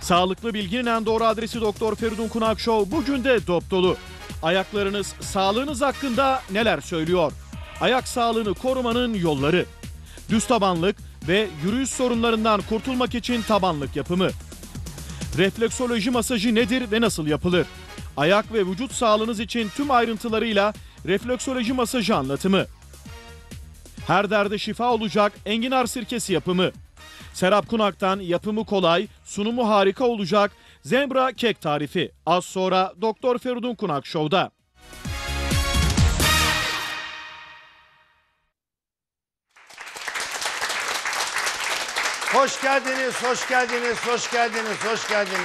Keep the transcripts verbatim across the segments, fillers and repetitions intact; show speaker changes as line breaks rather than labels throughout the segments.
Sağlıklı bilginin en doğru adresi Doktor Feridun Kunak Show bugün de dop dolu. Ayaklarınız, sağlığınız hakkında neler söylüyor? Ayak sağlığını korumanın yolları. Düz tabanlık ve yürüyüş sorunlarından kurtulmak için tabanlık yapımı. Refleksoloji masajı nedir ve nasıl yapılır? Ayak ve vücut sağlığınız için tüm ayrıntılarıyla refleksoloji masajı anlatımı. Her derde şifa olacak enginar sirkesi yapımı. Serap Kunak'tan yapımı kolay, sunumu harika olacak Zembra kek tarifi. Az sonra Doktor Feridun Kunak Show'da.
Hoş geldiniz, hoş geldiniz, hoş geldiniz, hoş geldiniz.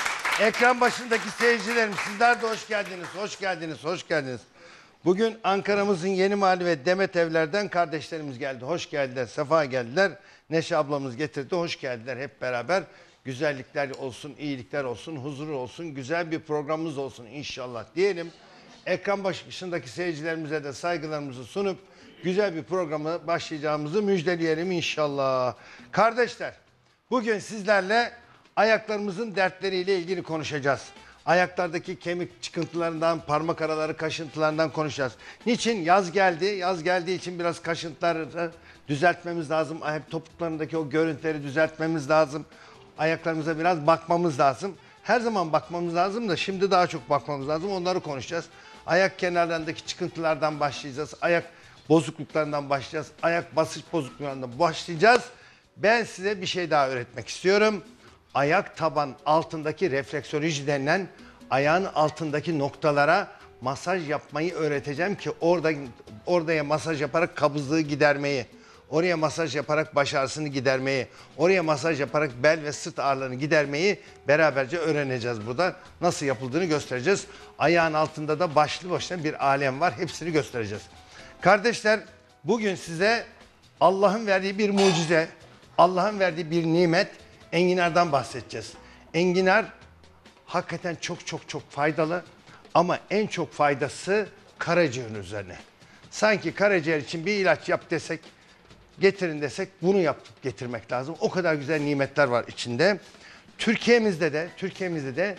Ekran başındaki seyircilerim, sizler de hoş geldiniz, hoş geldiniz, hoş geldiniz. Bugün Ankara'mızın Yeni Mahalle ve Demet Evler'den kardeşlerimiz geldi. Hoş geldiler, sefa geldiler. Neşe ablamız getirdi, hoş geldiler hep beraber. Güzellikler olsun, iyilikler olsun, huzur olsun, güzel bir programımız olsun inşallah diyelim. Ekran başındaki seyircilerimize de saygılarımızı sunup güzel bir programa başlayacağımızı müjdeleyelim inşallah. Kardeşler, bugün sizlerle ayaklarımızın dertleriyle ilgili konuşacağız. Ayaklardaki kemik çıkıntılarından, parmak araları kaşıntılarından konuşacağız. Niçin? Yaz geldi. Yaz geldiği için biraz kaşıntıları düzeltmemiz lazım. Ayak topuklarındaki o görüntüleri düzeltmemiz lazım. Ayaklarımıza biraz bakmamız lazım. Her zaman bakmamız lazım da şimdi daha çok bakmamız lazım. Onları konuşacağız. Ayak kenarlarındaki çıkıntılardan başlayacağız. Ayak bozukluklarından başlayacağız. Ayak basınç bozukluklarından başlayacağız. Ben size bir şey daha öğretmek istiyorum. Ayak taban altındaki refleksoloji denilen ayağın altındaki noktalara masaj yapmayı öğreteceğim ki orada oraya masaj yaparak kabızlığı gidermeyi, oraya masaj yaparak baş ağrısını gidermeyi, oraya masaj yaparak bel ve sırt ağrılarını gidermeyi beraberce öğreneceğiz burada. Nasıl yapıldığını göstereceğiz. Ayağın altında da başlı başına bir alem var. Hepsini göstereceğiz. Kardeşler, bugün size Allah'ın verdiği bir mucize, Allah'ın verdiği bir nimet, enginardan bahsedeceğiz. Enginar hakikaten çok çok çok faydalı ama en çok faydası karaciğerin üzerine. Sanki karaciğer için bir ilaç yap desek, getirin desek bunu yapıp getirmek lazım. O kadar güzel nimetler var içinde. Türkiye'mizde de, Türkiye'mizde de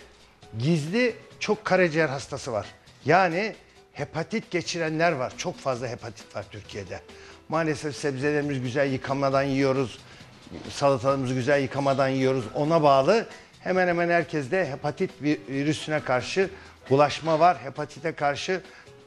gizli çok karaciğer hastası var. Yani hepatit geçirenler var. Çok fazla hepatit var Türkiye'de. Maalesef sebzelerimiz güzel yıkamadan yiyoruz. Salatalarımızı güzel yıkamadan yiyoruz. Ona bağlı hemen hemen herkeste hepatit virüsüne karşı bulaşma var. Hepatite karşı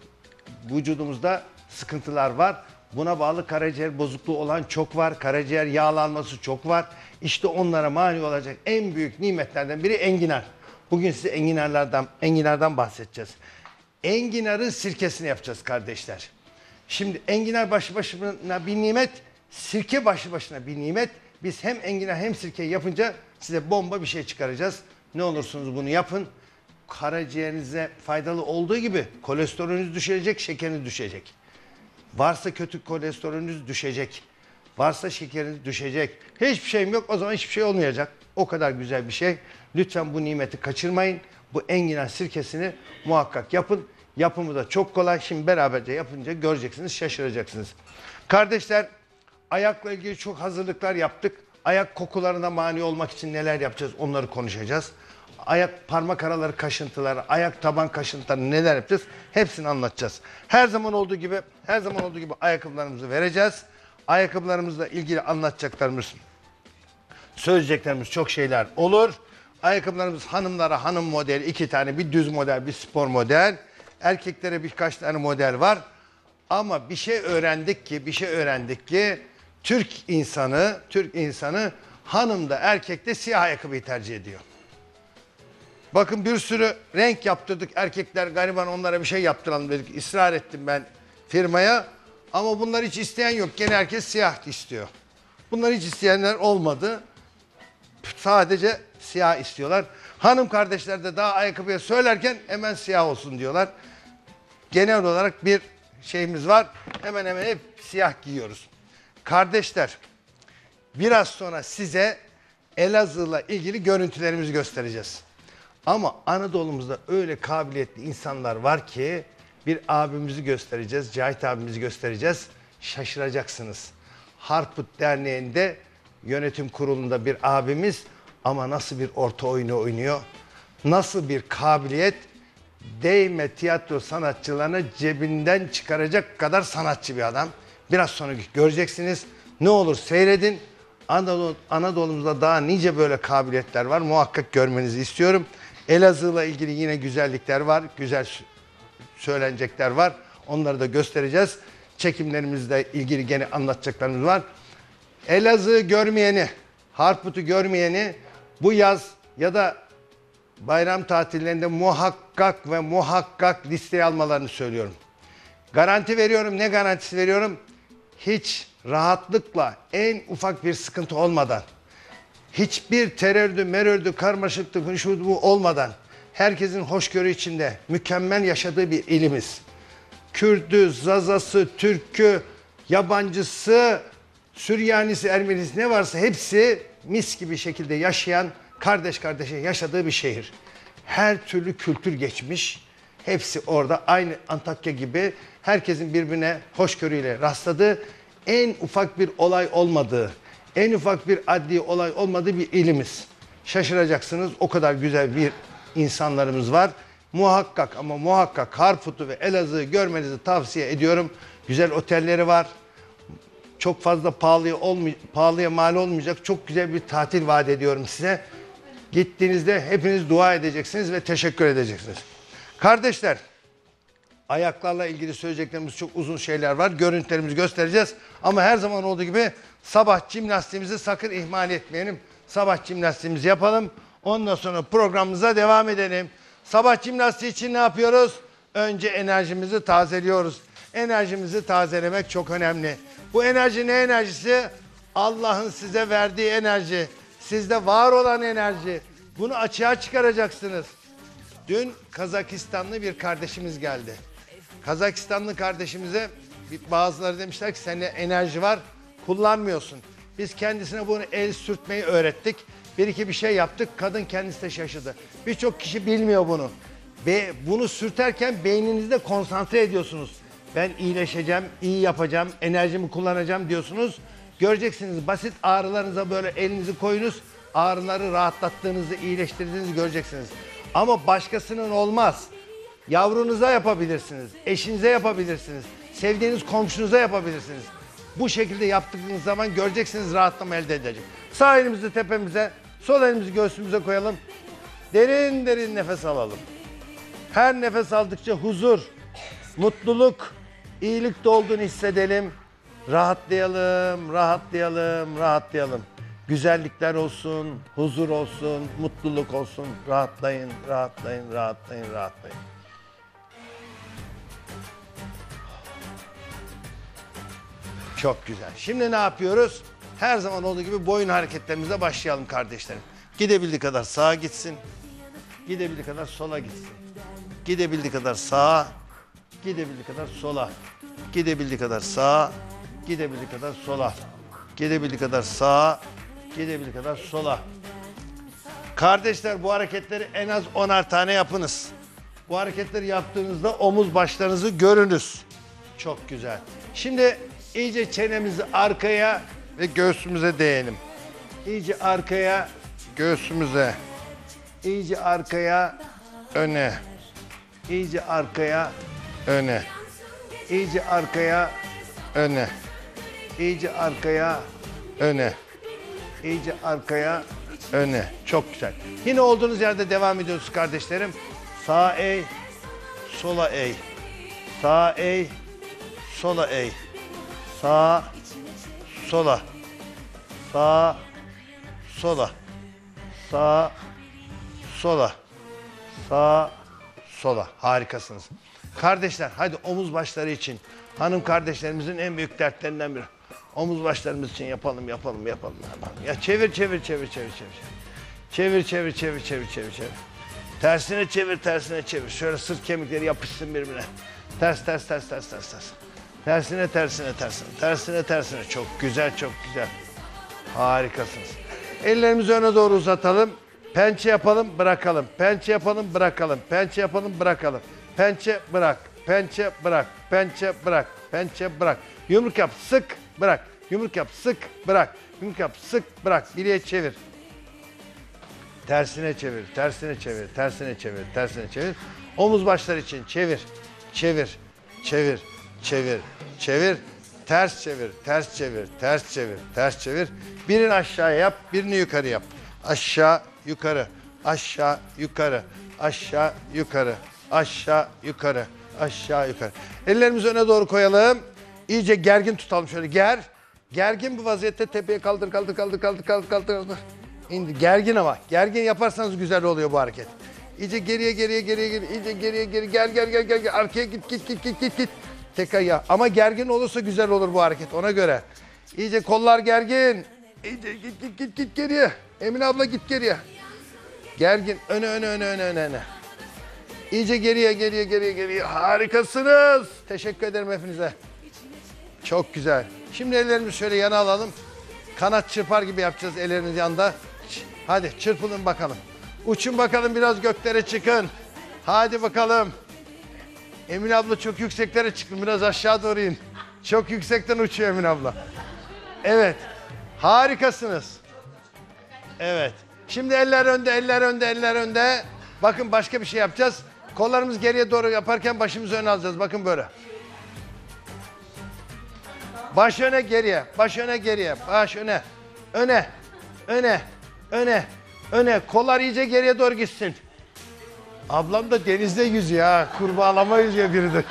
vücudumuzda sıkıntılar var. Buna bağlı karaciğer bozukluğu olan çok var. Karaciğer yağlanması çok var. İşte onlara mani olacak en büyük nimetlerden biri enginar. Bugün size enginarlardan, enginardan bahsedeceğiz. Enginarın sirkesini yapacağız kardeşler. Şimdi enginar başlı başına bir nimet, sirke başlı başına bir nimet. Biz hem enginar hem sirkeyi yapınca size bomba bir şey çıkaracağız. Ne olursunuz bunu yapın. Karaciğerinize faydalı olduğu gibi kolesterolünüz düşecek, şekeriniz düşecek. Varsa kötü kolesterolünüz düşecek. Varsa şekeriniz düşecek. Hiçbir şeyim yok, o zaman hiçbir şey olmayacak. O kadar güzel bir şey. Lütfen bu nimeti kaçırmayın. Bu enginar sirkesini muhakkak yapın. Yapımı da çok kolay. Şimdi beraberce yapınca göreceksiniz, şaşıracaksınız. Kardeşler, ayakla ilgili çok hazırlıklar yaptık. Ayak kokularına mani olmak için neler yapacağız onları konuşacağız. Ayak parmak araları kaşıntıları, ayak taban kaşıntıları neler yapacağız hepsini anlatacağız. Her zaman olduğu gibi, her zaman olduğu gibi ayakkabılarımızı vereceğiz. Ayakkabılarımızla ilgili anlatacaklarımız, söyleyeceklerimiz çok şeyler olur. Ayakkabılarımız hanımlara hanım modeli iki tane, bir düz model, bir spor model. Erkeklere birkaç tane model var. Ama bir şey öğrendik ki, bir şey öğrendik ki Türk insanı, Türk insanı hanım da erkek de siyah ayakkabıyı tercih ediyor. Bakın bir sürü renk yaptırdık. Erkekler gariban onlara bir şey yaptıralım dedik. Israr ettim ben firmaya. Ama bunlar hiç isteyen yok. Gene herkes siyah istiyor. Bunlar hiç isteyenler olmadı. Sadece siyah istiyorlar. Hanım kardeşler de daha ayakkabıya söylerken hemen siyah olsun diyorlar. Genel olarak bir şeyimiz var. Hemen hemen hep siyah giyiyoruz. Kardeşler, biraz sonra size Elazığ'la ilgili görüntülerimizi göstereceğiz. Ama Anadolu'muzda öyle kabiliyetli insanlar var ki bir abimizi göstereceğiz, Cahit abimizi göstereceğiz. Şaşıracaksınız. Harput Derneği'nde yönetim kurulunda bir abimiz Ama nasıl bir orta oyunu oynuyor? Nasıl bir kabiliyet? Değme tiyatro sanatçılarını cebinden çıkaracak kadar sanatçı bir adam. Biraz sonra göreceksiniz. Ne olur seyredin. Anadolu, Anadolu'muzda daha nice böyle kabiliyetler var. Muhakkak görmenizi istiyorum. Elazığ'la ilgili yine güzellikler var. Güzel söylenecekler var. Onları da göstereceğiz. Çekimlerimizle ilgili gene anlatacaklarımız var. Elazığ'ı görmeyeni, Harput'u görmeyeni bu yaz ya da bayram tatillerinde muhakkak ve muhakkak listeye almalarını söylüyorum. Garanti veriyorum. Ne garantisi veriyorum? Hiç rahatlıkla, en ufak bir sıkıntı olmadan, hiçbir terördü, merördü, karmaşıklık, şu bu olmadan, herkesin hoşgörü içinde mükemmel yaşadığı bir ilimiz. Kürdü, Zazası, Türk'ü, yabancısı, Süryanisi, Ermenisi ne varsa hepsi mis gibi şekilde yaşayan, kardeş kardeşe yaşadığı bir şehir. Her türlü kültür geçmiş. Hepsi orada aynı Antakya gibi herkesin birbirine hoşgörüyle rastladığı, en ufak bir olay olmadığı, en ufak bir adli olay olmadığı bir ilimiz. Şaşıracaksınız, o kadar güzel bir insanlarımız var. Muhakkak ama muhakkak Harput'u ve Elazığ'ı görmenizi tavsiye ediyorum. Güzel otelleri var. Çok fazla pahalıya, olmay pahalıya mal olmayacak çok güzel bir tatil vaat ediyorum size. Gittiğinizde hepiniz dua edeceksiniz ve teşekkür edeceksiniz. Kardeşler, ayaklarla ilgili söyleyeceklerimiz çok uzun şeyler var. Görüntülerimizi göstereceğiz. Ama her zaman olduğu gibi sabah jimnastiğimizi sakın ihmal etmeyelim. Sabah jimnastiğimizi yapalım. Ondan sonra programımıza devam edelim. Sabah jimnastiği için ne yapıyoruz? Önce enerjimizi tazeliyoruz. Enerjimizi tazelemek çok önemli. Bu enerji ne enerjisi? Allah'ın size verdiği enerji. Sizde var olan enerji. Bunu açığa çıkaracaksınız. Dün Kazakistanlı bir kardeşimiz geldi. Kazakistanlı kardeşimize bazıları demişler ki sende enerji var, kullanmıyorsun. Biz kendisine bunu el sürtmeyi öğrettik. Bir iki bir şey yaptık, kadın kendisi de şaşırdı. Birçok kişi bilmiyor bunu. Ve bunu sürterken beyninizde konsantre ediyorsunuz. Ben iyileşeceğim, iyi yapacağım, enerjimi kullanacağım diyorsunuz. Göreceksiniz, basit ağrılarınıza böyle elinizi koyunuz. Ağrıları rahatlattığınızı, iyileştirdiğinizi göreceksiniz. Ama başkasının olmaz. Yavrunuza yapabilirsiniz, eşinize yapabilirsiniz, sevdiğiniz komşunuza yapabilirsiniz. Bu şekilde yaptığınız zaman göreceksiniz rahatlama elde edecek. Sağ elimizi tepemize, sol elimizi göğsümüze koyalım. Derin derin nefes alalım. Her nefes aldıkça huzur, mutluluk, iyilik dolduğunu hissedelim. Rahatlayalım, rahatlayalım, rahatlayalım. Güzellikler olsun, huzur olsun, mutluluk olsun. Rahatlayın, rahatlayın, rahatlayın, rahatlayın. Çok güzel. Şimdi ne yapıyoruz? Her zaman olduğu gibi boyun hareketlerimize başlayalım kardeşlerim. Gidebildiği kadar sağa gitsin. Gidebildiği kadar sola gitsin. Gidebildiği kadar sağa. Gidebildiği kadar sola. Gidebildiği kadar sağa. Gidebildiği kadar sola. Gidebildiği kadar sağa. Gidebildiği kadar sola. Kardeşler bu hareketleri en az onar tane yapınız. Bu hareketleri yaptığınızda omuz başlarınızı görünüz. Çok güzel. Şimdi iyice çenemizi arkaya ve göğsümüze değelim. İyice arkaya, göğsümüze. İyice arkaya, öne. İyice arkaya, öne. İyice arkaya, öne. İyice arkaya, öne. İyice arkaya, öne. Çok güzel. Yine olduğunuz yerde devam ediyoruz kardeşlerim. Sağa eğ, sola eğ. Sağa eğ, sola eğ. Sağa, sola. Sağa, sola. Sağa, sola. Sağa, sola. Harikasınız. Kardeşler hadi omuz başları için. Hanım kardeşlerimizin en büyük dertlerinden biri. Omuz başlarımız için yapalım, yapalım, yapalım, yapalım. Ya çevir, çevir, çevir, çevir, çevir. Çevir, çevir, çevir, çevir, çevir, çevir. Tersine çevir, tersine çevir. Şöyle sırt kemikleri yapışsın birbirine. Ters, ters, ters, ters, ters, ters. Tersine, tersine, tersine. Tersine, tersine. Çok güzel, çok güzel. Harikasınız. Ellerimizi öne doğru uzatalım. Pençe yapalım, bırakalım. Pençe yapalım, bırakalım. Pençe yapalım, bırakalım. Pençe, bırak. Pençe, bırak. Pençe, bırak. Pençe, bırak. Yumruk yap, sık, bırak. Yumruk yap, sık, bırak. Yumruk yap, sık, bırak. Bileğe çevir. Tersine çevir, tersine çevir, tersine çevir, tersine çevir. Omuz başlar için çevir, çevir, çevir, çevir, çevir. Ters çevir, ters çevir, ters çevir, ters çevir. Birini aşağıya yap, birini yukarı yap. Aşağı, yukarı, aşağı, yukarı, aşağı, yukarı, aşağı, yukarı, aşağı, yukarı. Ellerimizi öne doğru koyalım. İyice gergin tutalım şöyle, ger. Gergin bu vaziyette tepeye kaldır, kaldır, kaldır, kaldır, kaldır, kaldır, kaldır. İndi. Gergin ama. Gergin yaparsanız güzel oluyor bu hareket. İyice geriye, geriye, geriye, geriye, iyice geriye, geri, gel, gel, gel, gel, gel. Arkaya git, git, git, git, git, git. Tekrar ya. Ama gergin olursa güzel olur bu hareket. Ona göre. İyice kollar gergin. İyice git, git, git, git geriye. Emine abla git geriye. Gergin. Öne, öne, öne, öne, öne, öne. İyice geriye, geriye, geriye, geriye. Harikasınız. Teşekkür ederim hepinize. Çok güzel. Şimdi ellerimizi şöyle yana alalım. Kanat çırpar gibi yapacağız elleriniz yanında. Hadi çırpılın bakalım. Uçun bakalım, biraz göklere çıkın. Hadi bakalım. Emine abla çok yükseklere çıkın. Biraz aşağı doğru in. Çok yüksekten uçuyor Emine abla. Evet. Harikasınız. Evet. Şimdi eller önde, eller önde, eller önde. Bakın başka bir şey yapacağız. Kollarımız geriye doğru yaparken başımızı öne alacağız. Bakın böyle. Baş öne, geriye. Baş öne, geriye. Baş öne. Öne. Öne. Öne. Öne. Kollar iyice geriye doğru gitsin. Ablam da denizde yüzüyor ha. Kurbağalama yüzüyor biri de.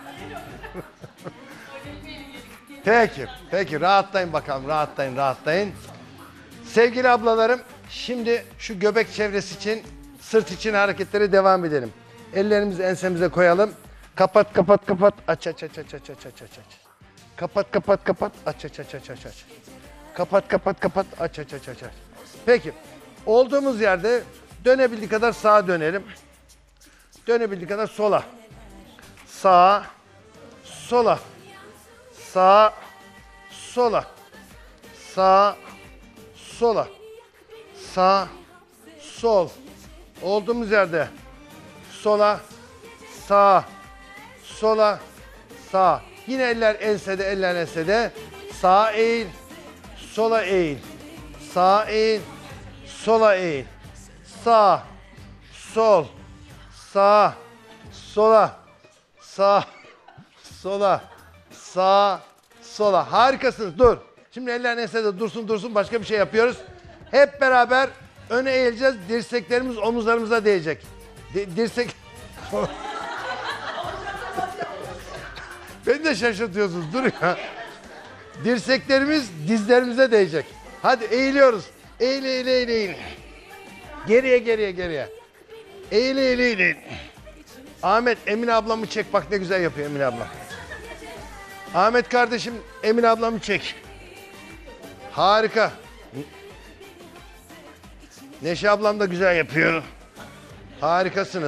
Peki. Peki. Rahatlayın bakalım. Rahatlayın. Rahatlayın. Sevgili ablalarım, şimdi şu göbek çevresi için, sırt için hareketlere devam edelim. Ellerimizi ensemize koyalım. Kapat, kapat, kapat. Aç, aç, aç, aç, aç, aç, aç, aç. Kapat, kapat, kapat. Aç, aç, aç, aç, aç, aç. Kapat, kapat, kapat. Aç, aç, aç, aç, aç. Peki. Olduğumuz yerde dönebildiği kadar sağa dönelim. Dönebildiği kadar sola. Sağa, sola. Sağa, sola. Sağa, sola. Sağ, sol. Olduğumuz yerde sola, sağa, sola, sağa. Yine eller ensede, eller ensede. Sağa eğil, sola eğil. Sağa eğil, sola eğil. Sağ, sol, sağ, sola, sağ, sola, sağ, sola. Harikasınız. Dur. Şimdi eller ensede dursun dursun, başka bir şey yapıyoruz. Hep beraber öne eğileceğiz. Dirseklerimiz omuzlarımıza değecek. Di dirsek... Beni de şaşırtıyorsunuz. Dur ya. Dirseklerimiz dizlerimize değecek. Hadi eğiliyoruz. Eğil, eğil, eğil, eğil. Geriye, geriye, geriye. Eğil, eğil, eğil. Ahmet, Emine ablamı çek. Bak ne güzel yapıyor Emine abla. Ahmet kardeşim, Emine ablamı çek. Harika. Neşe ablam da güzel yapıyor. Harikasınız.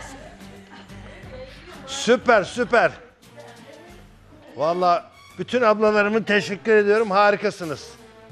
Süper, süper. Vallahi bütün ablalarımı teşekkür ediyorum. Harikasınız.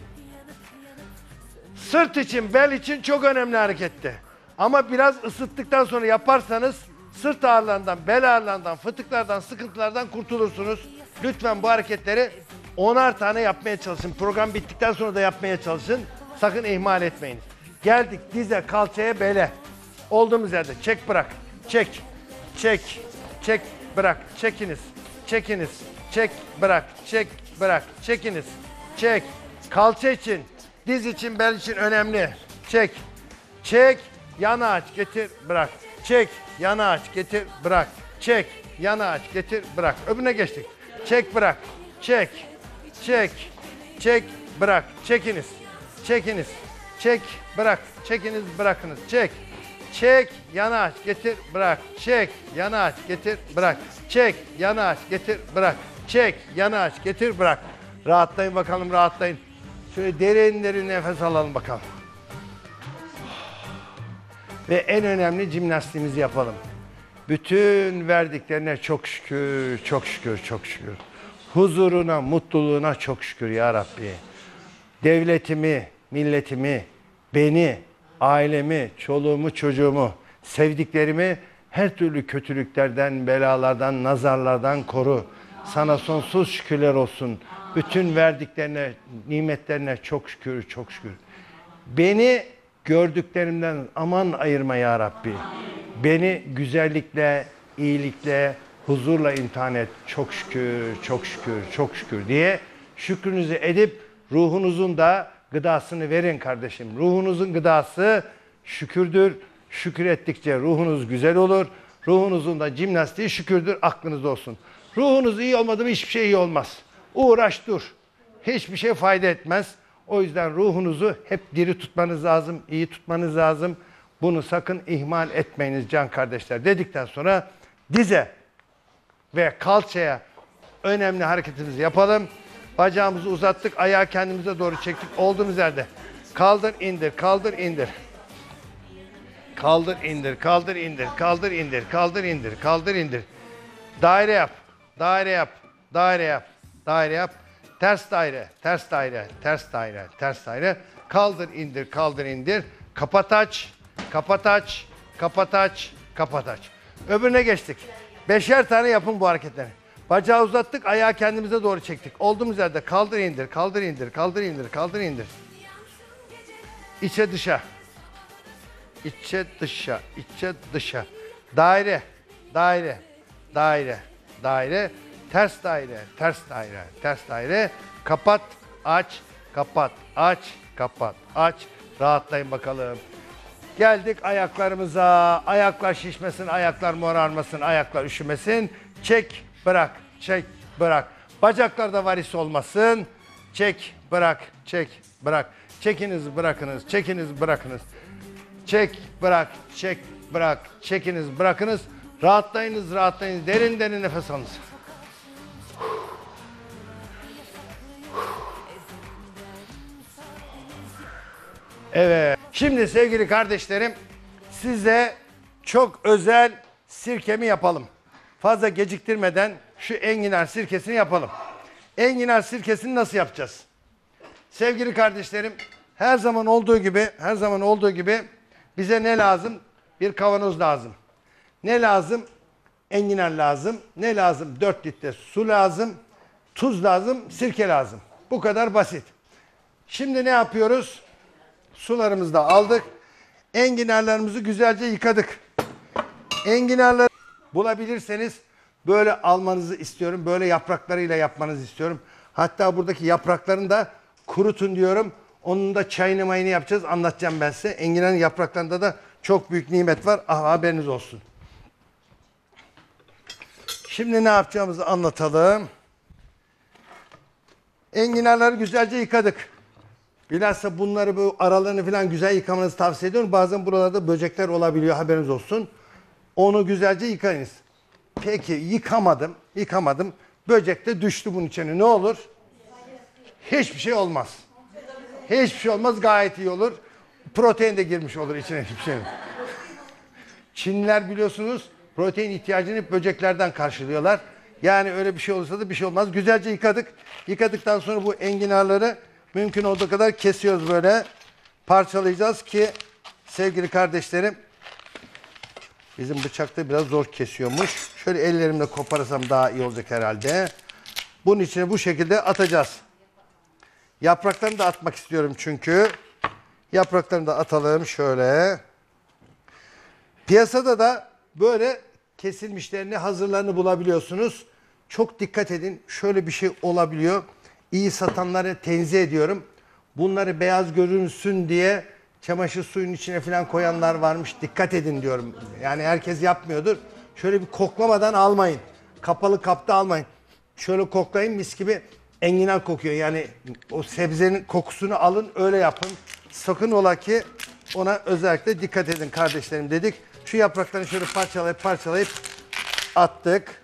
Sırt için, bel için çok önemli hareketti. Ama biraz ısıttıktan sonra yaparsanız sırt ağrılarından, bel ağrılarından, fıtıklardan, sıkıntılardan kurtulursunuz. Lütfen bu hareketleri onar tane yapmaya çalışın. Program bittikten sonra da yapmaya çalışın. Sakın ihmal etmeyin. Geldik dize, kalçaya, bele. Olduğumuz yerde çek, bırak. Çek, çek, çek, bırak. Çekiniz, çekiniz, çek, bırak. Çek, bırak. Çekiniz, çek. Kalça için, diz için, bel için önemli. Çek, çek, yana aç, getir, bırak. Çek, yana aç, getir, bırak. Çek, yana aç, getir, bırak. Öbürüne geçtik. Çek, bırak. Çek, çek, çek, bırak. Çekiniz, çekiniz. Çek, bırak. Çekiniz, bırakınız. Çek. Çek, yana aç, getir, bırak. Çek, yana aç, getir, bırak. Çek, yana aç, getir, bırak. Çek, yana aç, getir, bırak. Rahatlayın bakalım, rahatlayın. Şöyle derin derin nefes alalım bakalım. Ve en önemli jimnastiğimizi yapalım. Bütün verdiklerine çok şükür, çok şükür, çok şükür. Huzuruna, mutluluğuna çok şükür ya Rabbi. Devletimi, milletimi, beni, ailemi, çoluğumu, çocuğumu, sevdiklerimi her türlü kötülüklerden, belalardan, nazarlardan koru. Sana sonsuz şükürler olsun. Bütün verdiklerine, nimetlerine çok şükür, çok şükür. Beni Gördüklerimden aman ayırma ya Rabbi. Beni güzellikle, iyilikle, huzurla imtihan et. Çok şükür, çok şükür, çok şükür diye şükrünüzü edip ruhunuzun da gıdasını verin kardeşim. Ruhunuzun gıdası şükürdür. Şükür ettikçe ruhunuz güzel olur. Ruhunuzun da jimnastiği şükürdür, aklınız olsun. Ruhunuz iyi olmadı mı hiçbir şey iyi olmaz. Uğraş dur. Hiçbir şey fayda etmez. O yüzden ruhunuzu hep diri tutmanız lazım, iyi tutmanız lazım. Bunu sakın ihmal etmeyiniz can kardeşler dedikten sonra dize ve kalçaya önemli hareketimizi yapalım. Bacağımızı uzattık, ayağı kendimize doğru çektik. Olduğumuz yerde kaldır, indir, kaldır, indir. Kaldır, indir, kaldır, indir, kaldır, indir, kaldır, indir, kaldır, indir. Daire yap, daire yap, daire yap, daire yap. Ters daire, ters daire, ters daire, ters daire. Kaldır, indir, kaldır, indir. Kapat aç, kapat aç, kapat aç, kapat aç. Öbürüne geçtik. Beşer tane yapın bu hareketleri. Bacağı uzattık, ayağı kendimize doğru çektik. Olduğumuz yerde kaldır, indir, kaldır, indir, kaldır, indir, kaldır, indir. İçe dışa. İçe dışa, içe dışa. Daire, daire, daire, daire. Ters daire, ters daire, ters daire. Kapat, aç, kapat, aç, kapat, aç. Rahatlayın bakalım. Geldik ayaklarımıza. Ayaklar şişmesin, ayaklar morarmasın, ayaklar üşümesin. Çek, bırak, çek, bırak. Bacaklarda varis olmasın. Çek, bırak, çek, bırak. Çekiniz, bırakınız, çekiniz, bırakınız. Çek, bırak, çek, bırak. Çekiniz, bırakınız. Rahatlayınız, rahatlayınız. Derin derin nefes alınız. Evet. Şimdi sevgili kardeşlerim, size çok özel sirkemi yapalım. Fazla geciktirmeden şu enginar sirkesini yapalım. Enginar sirkesini nasıl yapacağız? Sevgili kardeşlerim, her zaman olduğu gibi, her zaman olduğu gibi bize ne lazım? Bir kavanoz lazım. Ne lazım? Enginar lazım. Ne lazım? dört litre su lazım. Tuz lazım, sirke lazım. Bu kadar basit. Şimdi ne yapıyoruz? Sularımızı da aldık. Enginarlarımızı güzelce yıkadık. Enginarları bulabilirseniz böyle almanızı istiyorum. Böyle yapraklarıyla yapmanızı istiyorum. Hatta buradaki yapraklarını da kurutun diyorum. Onun da çayını mayını yapacağız. Anlatacağım ben size. Enginarın yapraklarında da çok büyük nimet var. Ah, haberiniz olsun. Şimdi ne yapacağımızı anlatalım. Enginarları güzelce yıkadık. Bilhassa bunları bu aralarını falan güzel yıkamanızı tavsiye ediyorum. Bazen buralarda böcekler olabiliyor, haberiniz olsun. Onu güzelce yıkayınız. Peki yıkamadım, yıkamadım. Böcek de düştü bunun içine. Ne olur? Hiçbir şey olmaz. Hiçbir şey olmaz, gayet iyi olur. Protein de girmiş olur içine hiçbir şey. Çinliler biliyorsunuz protein ihtiyacını hep böceklerden karşılıyorlar. Yani öyle bir şey olursa da bir şey olmaz. Güzelce yıkadık. Yıkadıktan sonra bu enginarları mümkün olduğu kadar kesiyoruz böyle. Parçalayacağız ki sevgili kardeşlerim, bizim bıçakta biraz zor kesiyormuş. Şöyle ellerimle koparsam daha iyi olacak herhalde. Bunun içine bu şekilde atacağız. Yapraklarını da atmak istiyorum çünkü. Yapraklarını da atalım şöyle. Piyasada da böyle kesilmişlerini, hazırlarını bulabiliyorsunuz. Çok dikkat edin. Şöyle bir şey olabiliyor. İyi satanları tenzih ediyorum. Bunları beyaz görünsün diye çamaşır suyunun içine falan koyanlar varmış. Dikkat edin diyorum. Yani herkes yapmıyordur. Şöyle bir koklamadan almayın. Kapalı kapta almayın. Şöyle koklayın, mis gibi enginar kokuyor. Yani o sebzenin kokusunu alın, öyle yapın. Sakın ola ki ona özellikle dikkat edin kardeşlerim dedik. Şu yapraklarını şöyle parçalayıp parçalayıp attık.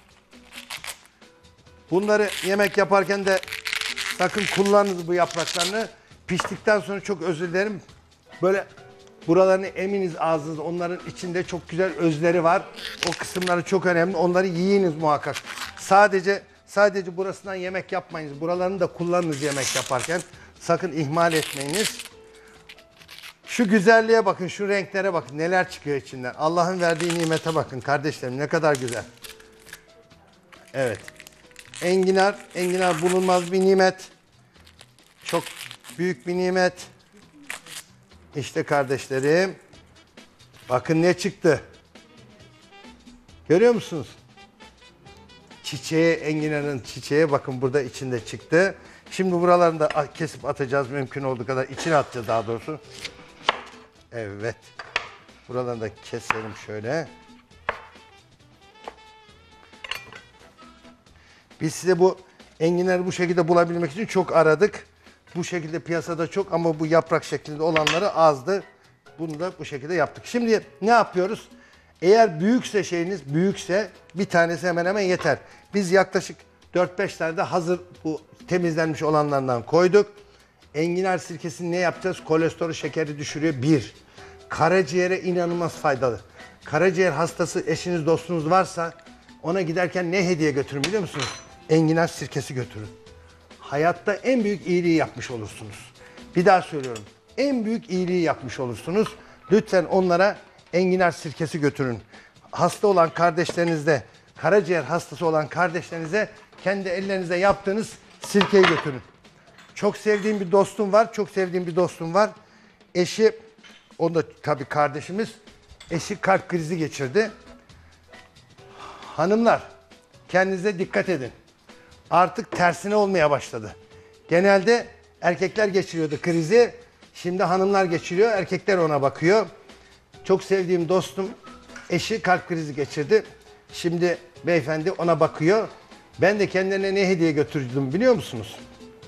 Bunları yemek yaparken de sakın kullanınız bu yapraklarını. Piştikten sonra çok özür dilerim. Böyle buralarını eminiz ağzınızda. Onların içinde çok güzel özleri var. O kısımları çok önemli. Onları yiyiniz muhakkak. Sadece sadece burasından yemek yapmayınız. Buralarını da kullanınız yemek yaparken. Sakın ihmal etmeyiniz. Şu güzelliğe bakın, şu renklere bakın. Neler çıkıyor içinden. Allah'ın verdiği nimete bakın kardeşlerim. Ne kadar güzel. Evet. Enginar, enginar bulunmaz bir nimet. Çok büyük bir nimet. İşte kardeşlerim. Bakın ne çıktı. Görüyor musunuz? Çiçeğe, enginarın çiçeğe bakın burada içinde çıktı. Şimdi buralarını da kesip atacağız mümkün olduğu kadar. İçine atacağız daha doğrusu. Evet. Buralarını da keselim şöyle. Biz size bu enginarı bu şekilde bulabilmek için çok aradık. Bu şekilde piyasada çok ama bu yaprak şeklinde olanları azdı. Bunu da bu şekilde yaptık. Şimdi ne yapıyoruz? Eğer büyükse şeyiniz, büyükse bir tanesi hemen hemen yeter. Biz yaklaşık dört beş tane de hazır bu temizlenmiş olanlardan koyduk. Enginar sirkesini ne yapacağız? Kolesterol, şekeri düşürüyor. Bir. Karaciğere inanılmaz faydalı. Karaciğer hastası eşiniz, dostunuz varsa ona giderken ne hediye götürün biliyor musunuz? Enginar sirkesi götürün. Hayatta en büyük iyiliği yapmış olursunuz. Bir daha söylüyorum. En büyük iyiliği yapmış olursunuz. Lütfen onlara enginar sirkesi götürün. Hasta olan kardeşlerinizde, karaciğer hastası olan kardeşlerinize kendi ellerinizle yaptığınız sirkeyi götürün. Çok sevdiğim bir dostum var. Çok sevdiğim bir dostum var. Eşi, o da tabii kardeşimiz. Eşi kalp krizi geçirdi. Hanımlar, kendinize dikkat edin. Artık tersine olmaya başladı. Genelde erkekler geçiriyordu krizi. Şimdi hanımlar geçiriyor, erkekler ona bakıyor. Çok sevdiğim dostum, eşi kalp krizi geçirdi. Şimdi beyefendi ona bakıyor. Ben de kendilerine ne hediye götürdüm biliyor musunuz?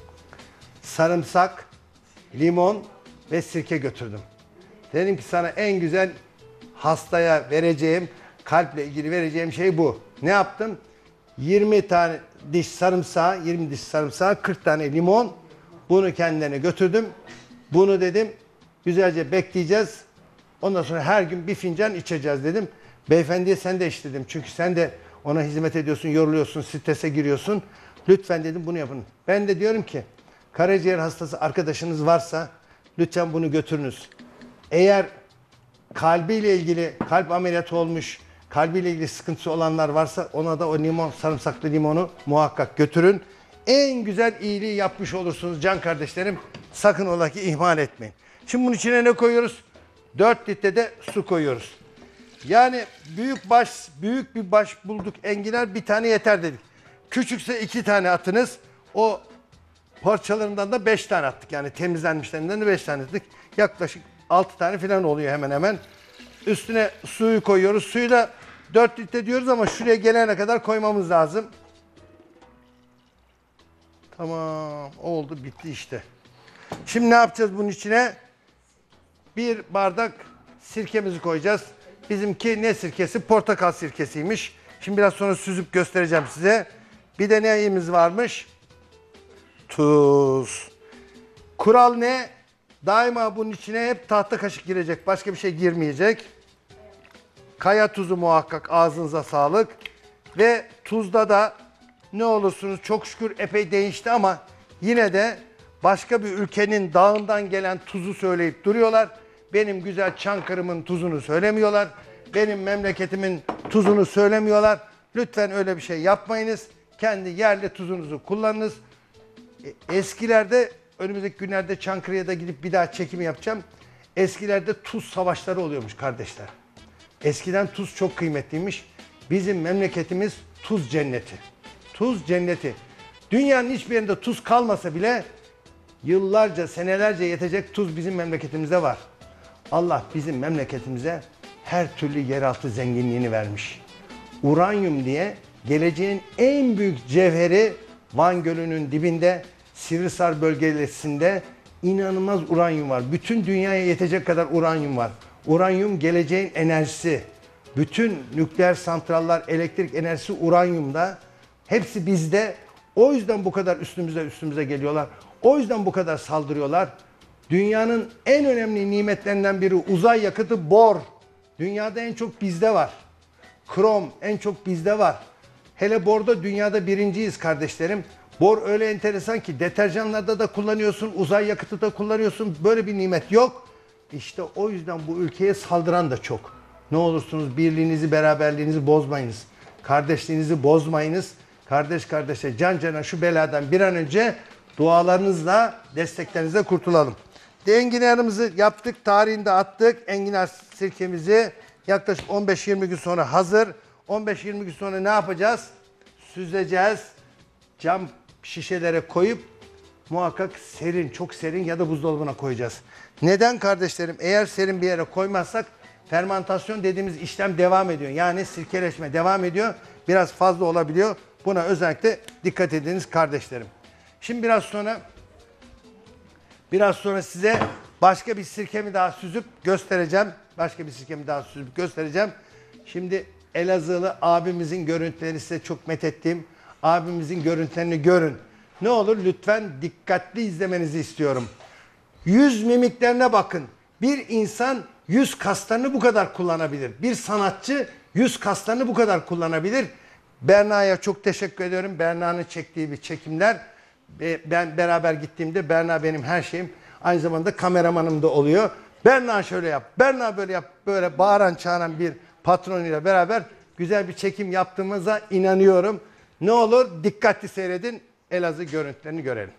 Sarımsak, limon ve sirke götürdüm. Dedim ki sana en güzel hastaya vereceğim, kalple ilgili vereceğim şey bu. Ne yaptım? yirmi tane diş sarımsağı, yirmi diş sarımsağı, kırk tane limon. Bunu kendilerine götürdüm. Bunu dedim güzelce bekleyeceğiz. Ondan sonra her gün bir fincan içeceğiz dedim. Beyefendiye sen de iç dedim. Çünkü sen de ona hizmet ediyorsun, yoruluyorsun, strese giriyorsun. Lütfen dedim bunu yapın. Ben de diyorum ki karaciğer hastası arkadaşınız varsa lütfen bunu götürünüz. Eğer kalbiyle ilgili, kalp ameliyatı olmuş, kalbiyle ilgili sıkıntısı olanlar varsa ona da o limon, sarımsaklı limonu muhakkak götürün. En güzel iyiliği yapmış olursunuz can kardeşlerim. Sakın ola ki ihmal etmeyin. Şimdi bunun içine ne koyuyoruz? dört litre de su koyuyoruz. Yani büyük baş, büyük bir baş bulduk enginar, bir tane yeter dedik. Küçükse iki tane atınız. O parçalarından da beş tane attık. Yani temizlenmişlerinden de beş tane attık. Yaklaşık altı tane falan oluyor hemen hemen. Üstüne suyu koyuyoruz. Suyu da dört litre diyoruz ama şuraya gelene kadar koymamız lazım. Tamam, oldu, bitti işte. Şimdi ne yapacağız bunun içine? Bir bardak sirkemizi koyacağız. Bizimki ne sirkesi? Portakal sirkesiymiş. Şimdi biraz sonra süzüp göstereceğim size. Bir de neyimiz varmış? Tuz. Kural ne? Daima bunun içine hep tahta kaşık girecek. Başka bir şey girmeyecek. Kaya tuzu muhakkak, ağzınıza sağlık. Ve tuzda da ne olursunuz çok şükür epey değişti ama yine de başka bir ülkenin dağından gelen tuzu söyleyip duruyorlar. Benim güzel Çankırı'mın tuzunu söylemiyorlar. Benim memleketimin tuzunu söylemiyorlar. Lütfen öyle bir şey yapmayınız. Kendi yerli tuzunuzu kullanınız. Eskilerde, önümüzdeki günlerde Çankırı'ya da gidip bir daha çekim yapacağım. Eskilerde tuz savaşları oluyormuş kardeşler. Eskiden tuz çok kıymetliymiş. Bizim memleketimiz tuz cenneti. Tuz cenneti. Dünyanın hiçbir yerinde tuz kalmasa bile yıllarca, senelerce yetecek tuz bizim memleketimizde var. Allah bizim memleketimize her türlü yeraltı zenginliğini vermiş. Uranyum diye geleceğin en büyük cevheri Van Gölü'nün dibinde, Sivrisar bölgesinde inanılmaz uranyum var. Bütün dünyaya yetecek kadar uranyum var. Uranyum geleceğin enerjisi. Bütün nükleer santrallar, elektrik enerjisi uranyumda. Hepsi bizde. O yüzden bu kadar üstümüze üstümüze geliyorlar. O yüzden bu kadar saldırıyorlar. Dünyanın en önemli nimetlerinden biri uzay yakıtı bor. Dünyada en çok bizde var. Krom en çok bizde var. Hele borda dünyada birinciyiz kardeşlerim. Bor öyle enteresan ki deterjanlarda da kullanıyorsun, uzay yakıtı da kullanıyorsun. Böyle bir nimet yok. İşte o yüzden bu ülkeye saldıran da çok. Ne olursunuz birliğinizi, beraberliğinizi bozmayınız. Kardeşliğinizi bozmayınız. Kardeş kardeşe, can cana şu beladan bir an önce dualarınızla, desteklerinizle kurtulalım. Enginarımızı yaptık, tarihinde attık. Enginar sirkemizi yaklaşık on beş yirmi gün sonra hazır. on beş yirmi gün sonra ne yapacağız? Süzeceğiz. Cam şişelere koyup muhakkak serin, çok serin ya da buzdolabına koyacağız. Neden kardeşlerim? Eğer serin bir yere koymazsak fermantasyon dediğimiz işlem devam ediyor. Yani sirkeleşme devam ediyor. Biraz fazla olabiliyor. Buna özellikle dikkat ediniz kardeşlerim. Şimdi biraz sonra biraz sonra size başka bir sirkemi daha süzüp göstereceğim. Başka bir sirkemi daha süzüp göstereceğim. Şimdi Elazığlı abimizin görüntülerini size çok methettiğim abimizin görüntülerini görün. Ne olur lütfen dikkatli izlemenizi istiyorum. Yüz mimiklerine bakın. Bir insan yüz kaslarını bu kadar kullanabilir. Bir sanatçı yüz kaslarını bu kadar kullanabilir. Berna'ya çok teşekkür ediyorum. Berna'nın çektiği bir çekimler. Ben beraber gittiğimde Berna benim her şeyim. Aynı zamanda kameramanım da oluyor. Berna şöyle yap, Berna böyle yap. Böyle bağıran çağıran bir patronuyla beraber güzel bir çekim yaptığımıza inanıyorum. Ne olur dikkatli seyredin. Elazığ görüntülerini görelim.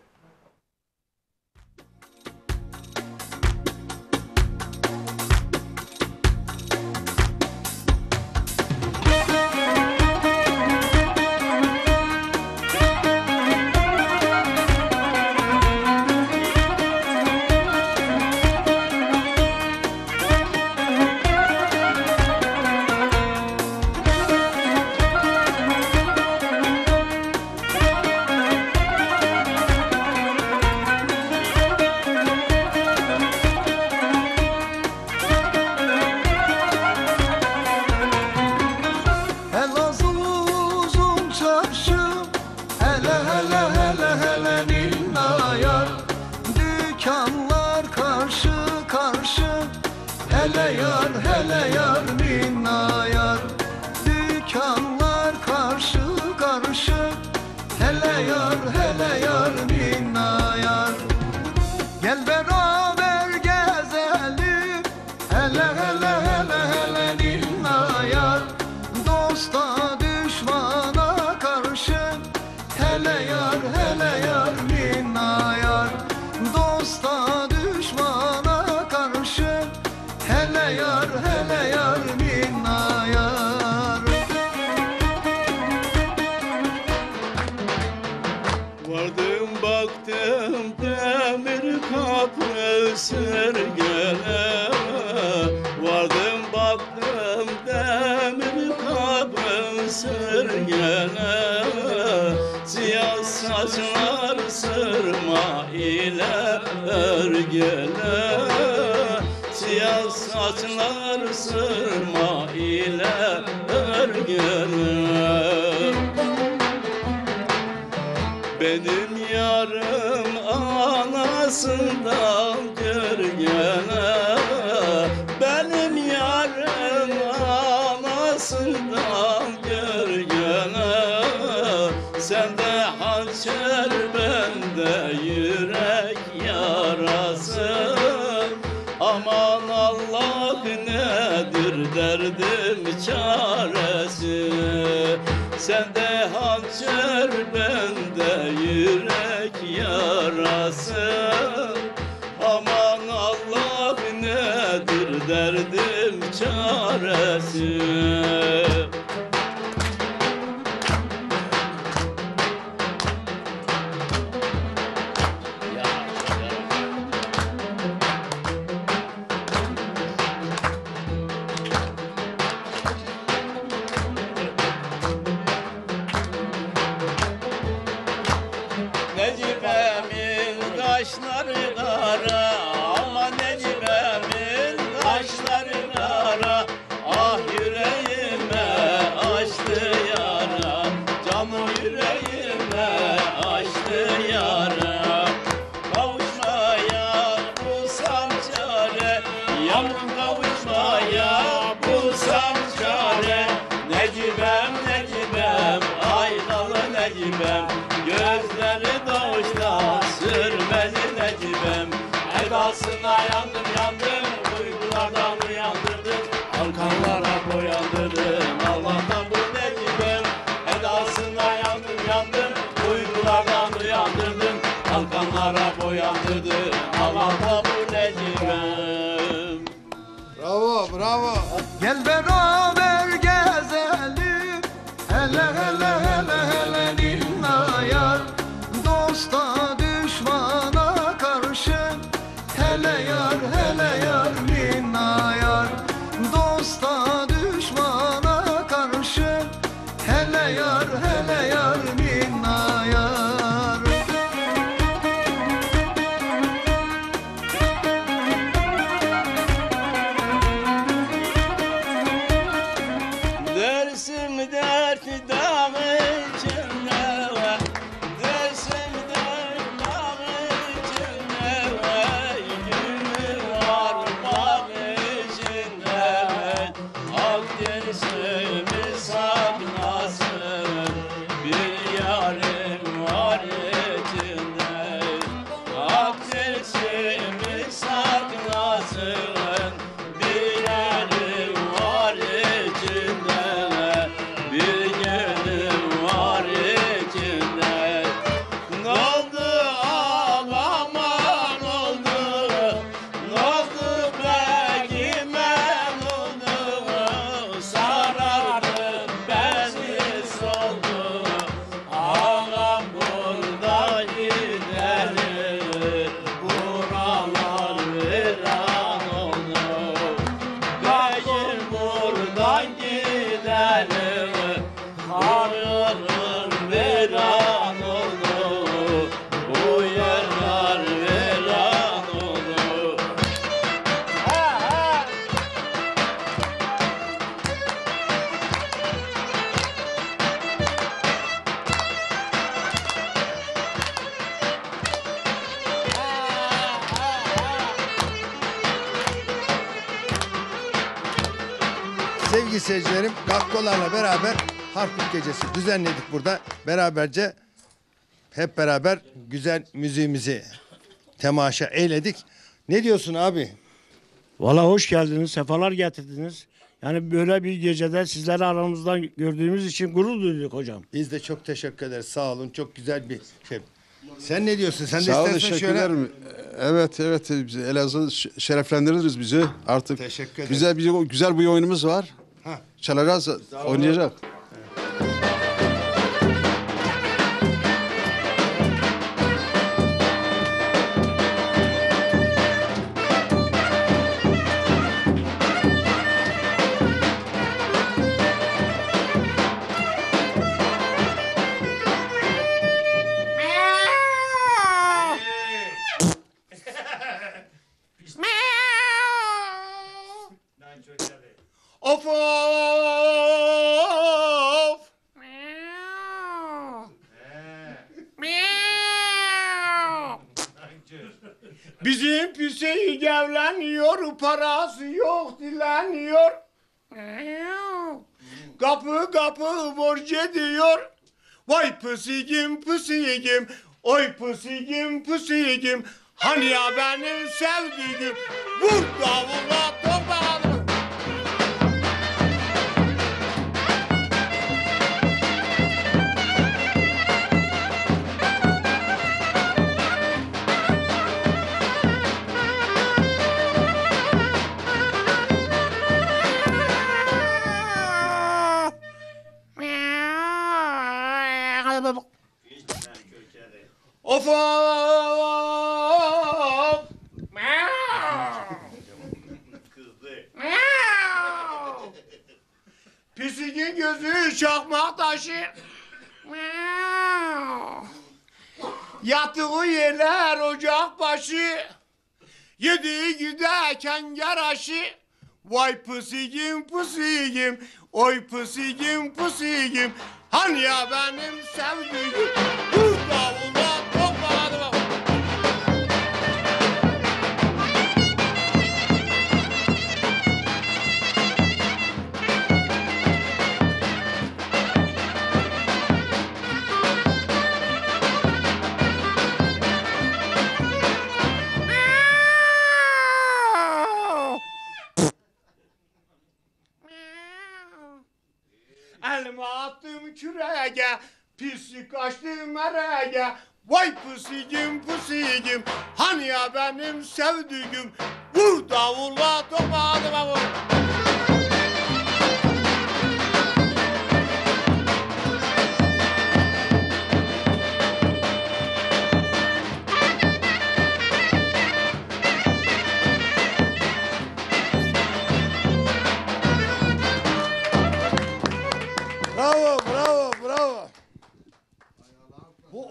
Hele yar, hele yar, minna yar. Dükkanlar karşı karşı. Hele yar, hele yar, minna yar. Gel beraber gezelim. Hele hele hele hele minna yar. Dosta düşmana karşı. Hele yar, hele yar, minna yar. Dosta düşmana karşı. Hele yar, hele yar, minna yar.
Vardım baktım demir kapı sürgene. Vardım baktım demir kapı sürgene. Siyah saçlar sırma ile örgene. Siyah saçlar sırma ile örgene. Benim yarım anasından görgene. Benim yarım anasından görgene. Sende hançer bende yürek yarası. Aman Allah nedir derdim çaresi. Sende hançer bende yürek yarası. Aman Allah nedir derdim çaresi. Necibe'min kaşları kara, ama Necibe'min kaşları kara. Ah yüreğime açtı yara, canım yüreğime açtı yara. Kavuşmaya bulsam çare, yavrum kavuşmaya bulsam çare. Necibem, Necibem, aynalı Necibem, gözleri doğuştan sürmeli Necibem. Edasına yandım yandım, uykulardan uyandırdım, arkanlara boyandırdım, Allah'tan bu Necibem. Edasına yandım yandım, uykulardan uyandırdım, arkanlara boyandırdım, Allah'tan bu Necibem.
Gel beraber gezelim, hele hele hele hele dinle yar. Dosta düşmana karşı, hele yar hele yar minna yar. Dosta düşmana karşı, hele yar hele yar minna yar.
Dersim dert dağı içinde var, dersim dert dağı içinde var, gülü var bağ içinde var. Ak dersimi saklasın, bir yarim var içinde. Ak dersimi saklasın, bir yarim var içinde. Bir gönlüm var içinde. Ne oldu ağaman oldu, ne oldu begime oldu, sarardı beni soldu. Ağam burada gidelim, buralar viran oldu. Beyim buradan gidelim, hayırın viran oldu. Bu yerler viran oldu. Ha ha.
Sevgili seyircilerim, Gakkolarla beraber Harput Gecesi düzenledik burada. Beraberce hep beraber güzel müziğimizi temaşa eyledik. Ne diyorsun abi?
Valla hoş geldiniz, sefalar getirdiniz. Yani böyle bir gecede sizleri aramızdan gördüğümüz için gurur duyduk hocam.
Biz de çok teşekkür ederiz. Sağ olun. Çok güzel bir şey. Sen ne diyorsun? Sen de
Sağ olun,
istersen
teşekkür
şöyle...
ederim. Evet, evet. Bizi Elazığ şereflendiririz bizi. Artık
Teşekkür ederim.
güzel bir güzel bir oyunumuz var.
Ha.
Çalacağız, oynayacak.
Of of!
Bizim Hüseyin gevleniyor, parası yok dileniyor. Kapı kapı borç ediyor. Vay pısigim pısigim, oy pısigim pısigim. Hani ya benim sevdiğim, vur davula topa. Of of! Pisigin gözü çakmak taşı. Yattığı yerler ocak başı. Yediği güde kenger aşı. Vay pısigim pısigim, oy pısigim pısigim. Hani ya benim sevdiğim, bu davula topladı bak. Elime attım küreğe, pislik açtım ereğe. Vay pısigim pısigim, hani ya benim sevdiğim. Vur davula topa hadi bak vur.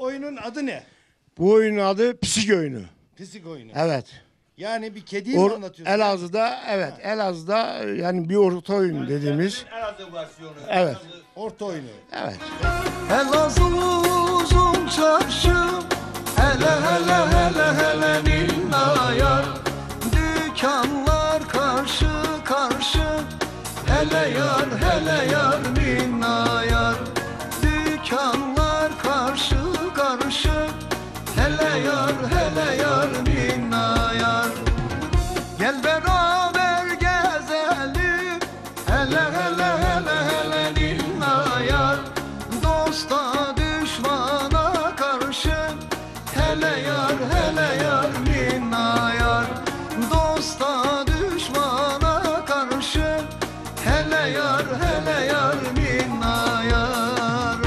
oyunun adı ne?
Bu oyunun adı Pisik oyunu.
Pisik oyunu.
Evet.
Yani bir kediyi mi
Or
anlatıyorsun?
Elazığ'da evet Elazığ'da yani bir orta oyun dediğimiz. Evet.
Orta oyunu.
Evet.
Elazığ uzun çarşı, hele hele hele hele ninna yar. Dükkanlar karşı karşı, hele yar hele yar ninna yar. Dükkanlar karşı karşı, hele yar hele yar ninna yar. Gel beraber gezelim, hele hele hele hele ninna yar. Dosta düşmana karşı, hele yar hele yar ninna yar. Dosta düşmana karşı, hele yar hele yar ninna yar.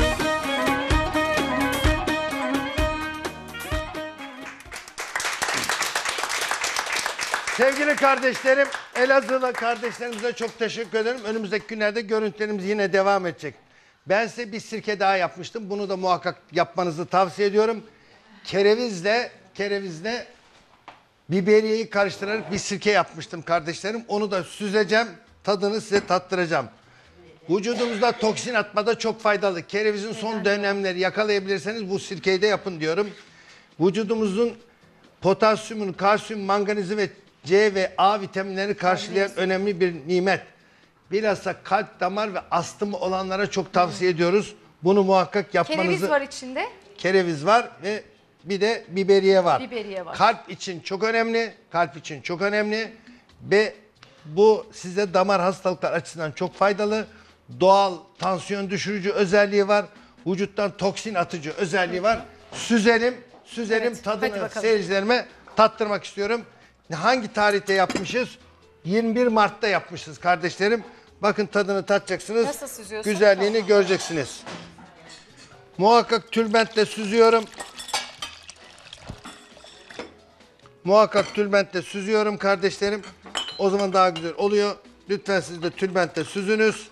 Sevgili kardeşlerim, Elazığlı kardeşlerimize çok teşekkür ederim. Önümüzdeki günlerde görüntülerimiz yine devam edecek. Ben size bir sirke daha yapmıştım. Bunu da muhakkak yapmanızı tavsiye ediyorum. Kerevizle, kerevizle biberiyeyi karıştırarak bir sirke yapmıştım kardeşlerim. Onu da süzeceğim, tadını size tattıracağım. Vücudumuzda toksin atmada çok faydalı. Kerevizin son dönemleri yakalayabilirseniz bu sirkeyi de yapın diyorum. Vücudumuzun potasyumun, kalsiyum, manganizi ve C ve A vitaminlerini karşılayan önemli bir nimet. Bilhassa kalp, damar ve astımı olanlara çok tavsiye ediyoruz. Bunu muhakkak yapmanızı...
Kereviz var içinde.
Kereviz var ve bir de biberiye var.
Biberiye var.
Kalp için çok önemli. Kalp için çok önemli. Ve bu size damar hastalıklar açısından çok faydalı. Doğal tansiyon düşürücü özelliği var. Vücuttan toksin atıcı özelliği var. Süzelim, süzelim
Evet, hadi
tadını
bakalım.
seyircilerime tattırmak istiyorum. Hangi tarihte yapmışız? yirmi bir Mart'ta yapmışız kardeşlerim. Bakın tadını tatacaksınız.
Nasıl süzüyorsun?
Güzelliğini
Tamam.
göreceksiniz. Muhakkak tülbentle süzüyorum. Muhakkak tülbentle süzüyorum kardeşlerim. O zaman daha güzel oluyor. Lütfen siz de tülbentle süzünüz.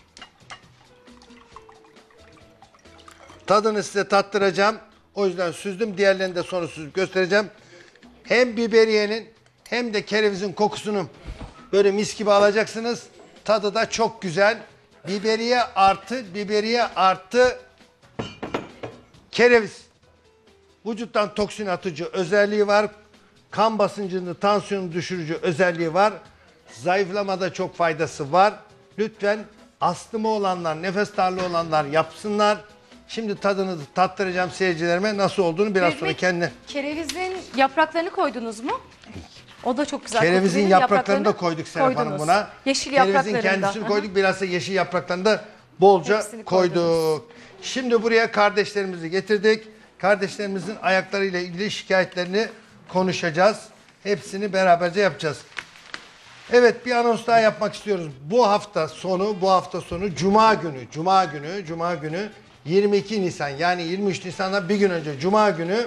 Tadını size tattıracağım. O yüzden süzdüm. Diğerlerini de sonra süzüp göstereceğim. Hem biberiyenin hem de kerevizin kokusunu böyle mis gibi alacaksınız. Tadı da çok güzel. Biberiye artı biberiye artı kereviz. Vücuttan toksin atıcı özelliği var. Kan basıncını, tansiyonu düşürücü özelliği var. Zayıflamada çok faydası var. Lütfen astımı olanlar, nefes darlığı olanlar yapsınlar. Şimdi tadını tattıracağım seyircilerime. Nasıl olduğunu biraz sonra
Peki,
kendine.
Kerevizin yapraklarını koydunuz mu? O da çok güzel.
Kerevizin
koku verir.
yapraklarını da koyduk Serap Hanım
koydunuz.
buna.
Yeşil
Kerevizin
yapraklarını da.
kendisini
Aha.
koyduk. Biraz da yeşil yapraklarını da bolca
Hepsini
koyduk.
koydunuz.
Şimdi buraya kardeşlerimizi getirdik. Kardeşlerimizin ayaklarıyla ilgili şikayetlerini konuşacağız. Hepsini beraberce yapacağız. Evet, bir anons daha yapmak istiyoruz. Bu hafta sonu, bu hafta sonu Cuma günü, Cuma günü, Cuma günü yirmi iki Nisan yani yirmi üç Nisan'dan bir gün önce Cuma günü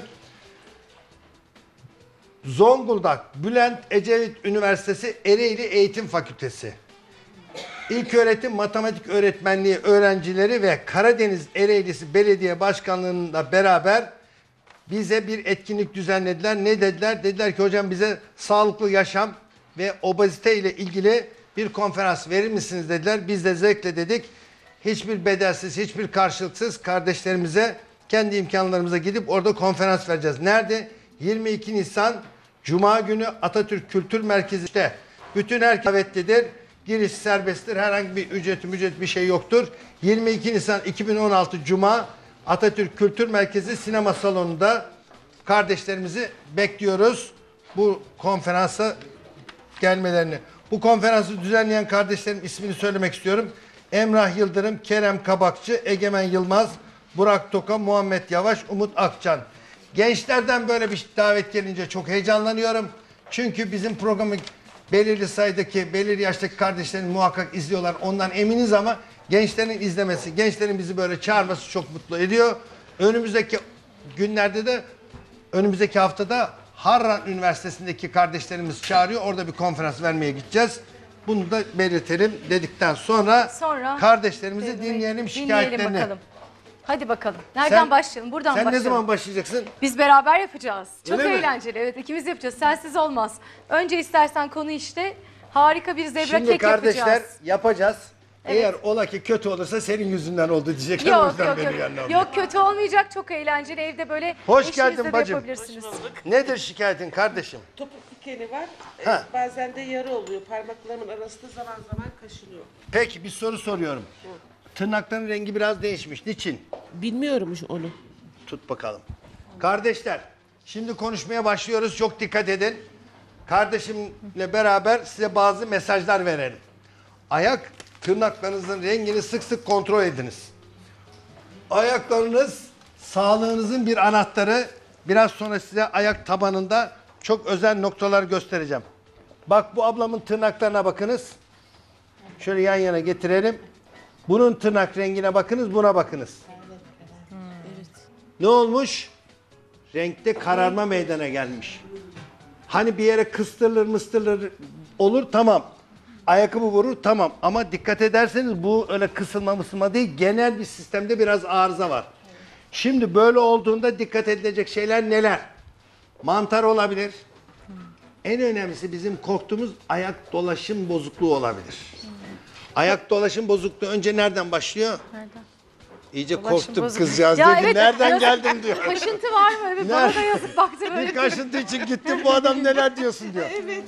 Zonguldak Bülent Ecevit Üniversitesi Ereğli Eğitim Fakültesi İlköğretim Matematik Öğretmenliği öğrencileri ve Karadeniz Ereğlisi Belediye Başkanlığı'nda beraber bize bir etkinlik düzenlediler. Ne dediler? Dediler ki hocam bize sağlıklı yaşam ve obezite ile ilgili bir konferans verir misiniz dediler. Biz de zevkle dedik. Hiçbir bedelsiz, hiçbir karşılıksız kardeşlerimize kendi imkanlarımıza gidip orada konferans vereceğiz. Nerede? yirmi iki Nisan Cuma günü Atatürk Kültür Merkezi'nde. Bütün herkes davetlidir. Giriş serbesttir. Herhangi bir ücret, ücret bir şey yoktur. yirmi iki Nisan iki bin on altı Cuma Atatürk Kültür Merkezi sinema salonunda kardeşlerimizi bekliyoruz. Bu konferansa gelmelerini. Bu konferansı düzenleyen kardeşlerim ismini söylemek istiyorum. Emrah Yıldırım, Kerem Kabakçı, Egemen Yılmaz, Burak Toka, Muhammed Yavaş, Umut Akçan. Gençlerden böyle bir davet gelince çok heyecanlanıyorum. Çünkü bizim programı belirli sayıdaki, belirli yaştaki kardeşlerin muhakkak izliyorlar. Ondan eminiz ama gençlerin izlemesi, gençlerin bizi böyle çağırması çok mutlu ediyor. Önümüzdeki günlerde de, önümüzdeki haftada Harran Üniversitesi'ndeki kardeşlerimiz çağırıyor. Orada bir konferans vermeye gideceğiz. Bunu da belirtelim dedikten sonra,
Sonra
kardeşlerimizi
dinleyelim,
dinleyelim
dinleyelim
şikayetlerini.
bakalım. Hadi bakalım. Nereden
Sen-
başlayalım? Buradan
Sen
başlayalım.
ne zaman başlayacaksın?
Biz beraber yapacağız. Çok
Öyle mi?
eğlenceli. Evet, ikimiz yapacağız. Sensiz olmaz. Önce istersen konu işte harika bir zebra
Şimdi
kek
kardeşler
yapacağız.
yapacağız.
Evet.
Eğer ola ki kötü olursa senin yüzünden oldu diyecekler. o
Yok
yüzden
yok
benim
yok.
yanına alıyor.
Yok kötü olmayacak. Çok eğlenceli. Evde böyle
Hoş
eşinizle
geldin
de
bacım.
yapabilirsiniz.
Nedir şikayetin kardeşim?
Topuk dikeni var. Ee,
Ha.
Bazen de yarı oluyor. Parmaklarımın arasında zaman zaman kaşınıyor.
Peki bir soru soruyorum. Tırnakların rengi biraz değişmiş. Niçin?
Bilmiyorum onu.
Tut bakalım. Kardeşler, şimdi konuşmaya başlıyoruz. Çok dikkat edin. Kardeşimle beraber size bazı mesajlar verelim. Ayak tırnaklarınızın rengini sık sık kontrol ediniz. Ayaklarınız sağlığınızın bir anahtarı. Biraz sonra size ayak tabanında çok özel noktalar göstereceğim. Bak bu ablamın tırnaklarına bakınız. Şöyle yan yana getirelim. Bunun tırnak rengine bakınız, buna bakınız. Ne olmuş? Renkte kararma meydana gelmiş. Hani bir yere kıstırılır mıstırılır olur tamam. Ayakkabı vurur tamam. Ama dikkat ederseniz bu öyle kısılma mısılma değil. Genel bir sistemde biraz arıza var. Şimdi böyle olduğunda dikkat edilecek şeyler neler? Mantar olabilir. En önemlisi bizim korktuğumuz ayak dolaşım bozukluğu olabilir. Ayak dolaşım bozukluğu önce nereden başlıyor?
Nereden?
İyice
Dolaşım
korktum
bozuk-
kızcağız
Ya
dedi.
evet,
Nereden
arada
geldin diyor.
Kaşıntı var mı? Evet, bana
Nerede?
da yazık baktı böyle.
Bir kaşıntı için gittim bu adam neler diyorsun diyor. Evet.